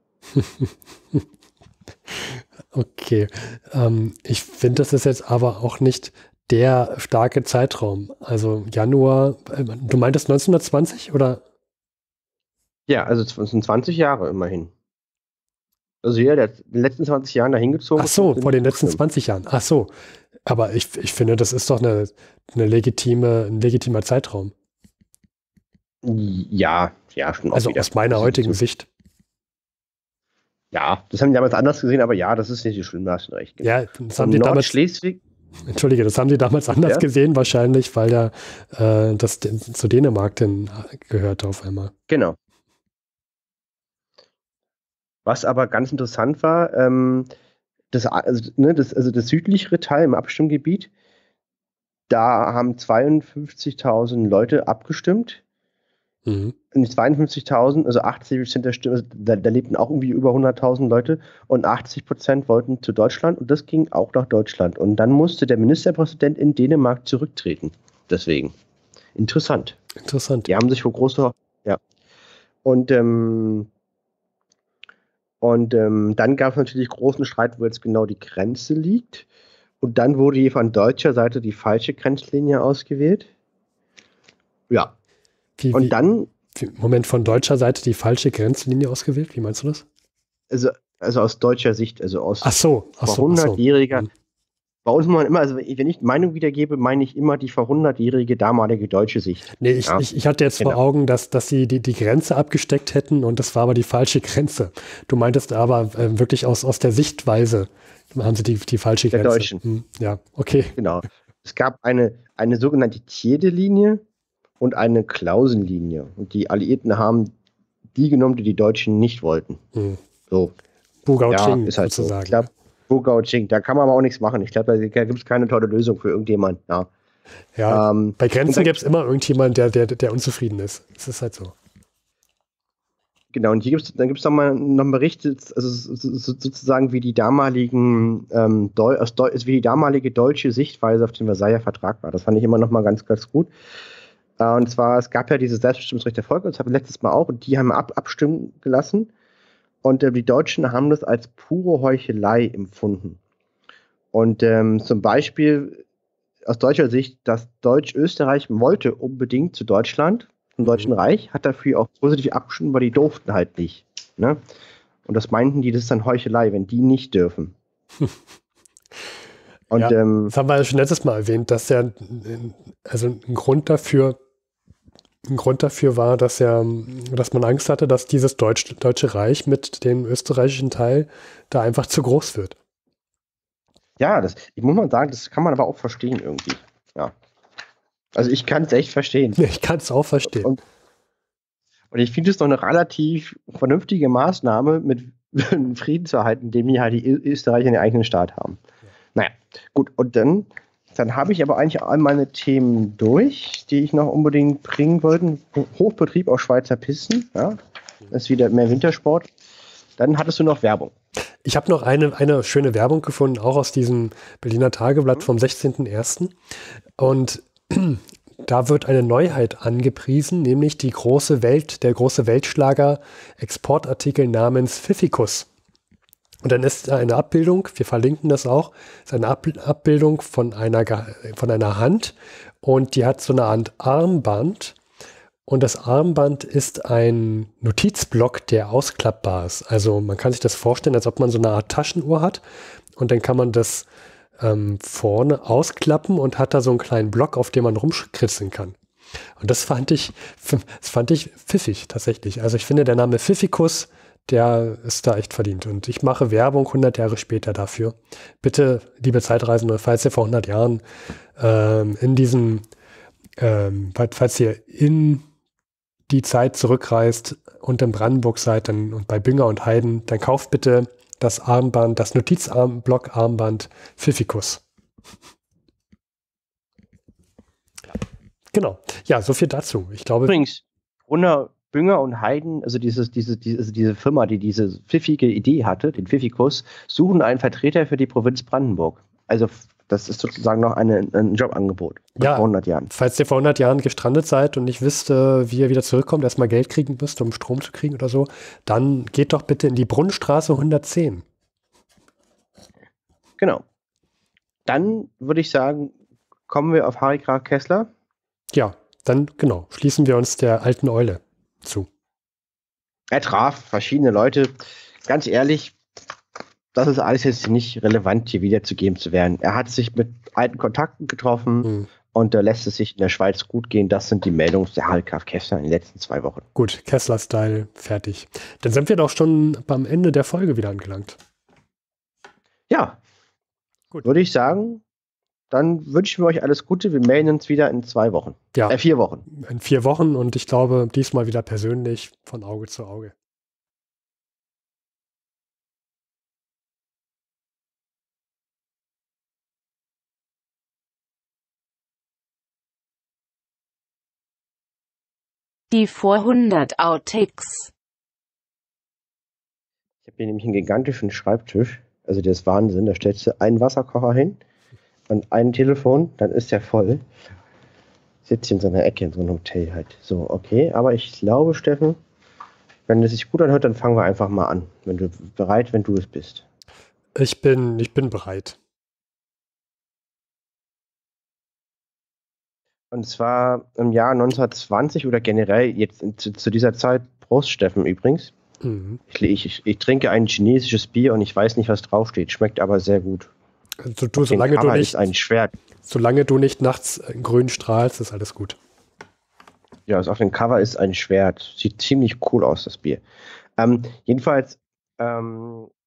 Okay. Ich finde, das ist jetzt aber auch nicht der starke Zeitraum. Also Januar, du meintest 1920 oder? Ja, also es sind 20 Jahre immerhin. Also jeder, der in den letzten 20 Jahren dahin gezogen Ach so, ist, vor den letzten 20 Jahren. Ach so. Aber ich finde, das ist doch ein legitimer Zeitraum. Ja, schon. Also aus meiner heutigen Sicht. Ja, das haben die damals anders gesehen, aber ja, das ist nicht so schlimm, da hast du recht. Ja, das haben die damals. Schleswig. Entschuldige, das haben die damals anders gesehen, wahrscheinlich, weil ja das zu Dänemark denn gehörte auf einmal. Genau. Was aber ganz interessant war, das südlichere Teil im Abstimmgebiet, da haben 52.000 Leute abgestimmt. Mhm. Nicht 52.000, also 80% der Stimmen, also da lebten auch irgendwie über 100.000 Leute und 80% wollten zu Deutschland und das ging auch nach Deutschland. Und dann musste der Ministerpräsident in Dänemark zurücktreten. Deswegen. Interessant. Die haben sich vor großer. Ja. Und dann gab es natürlich großen Streit, wo jetzt genau die Grenze liegt. Und dann wurde hier von deutscher Seite die falsche Grenzlinie ausgewählt. Ja. Moment, von deutscher Seite die falsche Grenzlinie ausgewählt? Wie meinst du das? Also aus deutscher Sicht, also aus vor 100-jähriger. Bei uns muss man immer, also wenn ich Meinung wiedergebe, meine ich immer die vor 100-jährige damalige deutsche Sicht. Nee, ich hatte jetzt vor Augen, dass sie die Grenze abgesteckt hätten und das war aber die falsche Grenze. Du meintest aber wirklich aus der Sichtweise haben sie die falsche Grenze. Der Deutschen. Ja, okay. Genau. Es gab eine sogenannte Tiede-Linie und eine Klausenlinie. Und die Alliierten haben die genommen, die Deutschen nicht wollten. So. Bugao-Ching ist halt sozusagen. So. Bugao-Ching, da kann man aber auch nichts machen. Ich glaube, da gibt es keine tolle Lösung für irgendjemanden. Ja, bei Grenzen gibt es immer irgendjemanden, der unzufrieden ist. Das ist halt so. Genau, und hier dann gibt's noch einen Bericht, also sozusagen wie die damaligen wie die damalige deutsche Sichtweise auf den Versailler Vertrag war. Das fand ich immer noch mal ganz, ganz gut. Und zwar, es gab ja dieses Selbstbestimmungsrecht der Völker, das haben wir letztes Mal auch, und die haben abstimmen gelassen. Und die Deutschen haben das als pure Heuchelei empfunden. Und zum Beispiel aus deutscher Sicht, dass Österreich wollte unbedingt zu Deutschland, zum Deutschen Reich, hat dafür auch positiv abgestimmt, aber die durften halt nicht. Ne? Und das meinten die, das ist dann Heuchelei, wenn die nicht dürfen. Und, das haben wir ja schon letztes Mal erwähnt, dass ja ein Grund dafür war, dass man Angst hatte, dass dieses Deutsche Reich mit dem österreichischen Teil da einfach zu groß wird. Ja, ich muss mal sagen, das kann man aber auch verstehen irgendwie. Ja. Also ich kann es echt verstehen. Ich kann es auch verstehen. Und ich finde es doch eine relativ vernünftige Maßnahme, mit Frieden zu erhalten, indem die halt die Österreicher einen eigenen Staat haben. Ja. Naja, gut. Und dann habe ich aber eigentlich all meine Themen durch, die ich noch unbedingt bringen wollte. Hochbetrieb auf Schweizer Pisten. Ja, das ist wieder mehr Wintersport. Dann hattest du noch Werbung. Ich habe noch eine schöne Werbung gefunden, auch aus diesem Berliner Tageblatt vom 16.01. Und da wird eine Neuheit angepriesen, nämlich der große Weltschlager-Exportartikel namens Pfiffikus. Und dann ist da eine Abbildung, wir verlinken das auch, ist eine Abbildung von einer Hand und die hat so eine Art Armband und das Armband ist ein Notizblock, der ausklappbar ist. Also man kann sich das vorstellen, als ob man so eine Art Taschenuhr hat und dann kann man das vorne ausklappen und hat da so einen kleinen Block, auf dem man rumkritzeln kann. Und das fand ich pfiffig tatsächlich. Also ich finde, der Name Pfiffikus, der ist da echt verdient. Und ich mache Werbung 100 Jahre später dafür. Bitte, liebe Zeitreisende, falls ihr vor 100 Jahren falls ihr in die Zeit zurückreist und in Brandenburg seid und bei Bünger und Heiden, dann kauft bitte das Armband, das Notizblock-Armband Pfiffikus. Genau. Ja, so viel dazu. Ich glaube. Übrigens, Brunner, Bünger und Heiden, also diese Firma, die diese pfiffige Idee hatte, den Pfiffikus, suchen einen Vertreter für die Provinz Brandenburg. Also das ist sozusagen noch ein Jobangebot Ja, vor 100 Jahren. Falls ihr vor 100 Jahren gestrandet seid und nicht wisst, wie ihr wieder zurückkommt, erstmal Geld kriegen müsst, um Strom zu kriegen oder so, dann geht doch bitte in die Brunnenstraße 110. Genau. Dann würde ich sagen, kommen wir auf Harry Graf Kessler. Ja, dann genau, schließen wir uns der alten Eule zu. Er traf verschiedene Leute. Ganz ehrlich, das ist alles jetzt nicht relevant, hier wiederzugeben zu werden. Er hat sich mit alten Kontakten getroffen und da lässt es sich in der Schweiz gut gehen. Das sind die Meldungen der Harry Graf Kessler in den letzten 2 Wochen. Gut, Kessler-Style, fertig. Dann sind wir doch schon beim Ende der Folge wieder angelangt. Ja, gut. Würde ich sagen, dann wünschen wir euch alles Gute. Wir melden uns wieder in 2 Wochen. Ja. 4 Wochen. In 4 Wochen und ich glaube, diesmal wieder persönlich von Auge zu Auge. Die Vor-100 Outtakes. Ich habe hier nämlich einen gigantischen Schreibtisch. Also der ist Wahnsinn. Da stellst du einen Wasserkocher hin und ein Telefon, dann ist der voll. Sitzt hier in so einer Ecke in so einem Hotel halt. So, okay. Aber ich glaube, Steffen, wenn es sich gut anhört, dann fangen wir einfach mal an. Wenn du es bist. Ich bin bereit. Und zwar im Jahr 1920 oder generell jetzt zu dieser Zeit. Prost, Steffen, übrigens. Mhm. Ich trinke ein chinesisches Bier und ich weiß nicht, was draufsteht. Schmeckt aber sehr gut. Also solange du nicht, ist ein Schwert. Solange du nicht nachts grün strahlst, ist alles gut. Ja, auf dem Cover ist ein Schwert. Sieht ziemlich cool aus, das Bier. Jedenfalls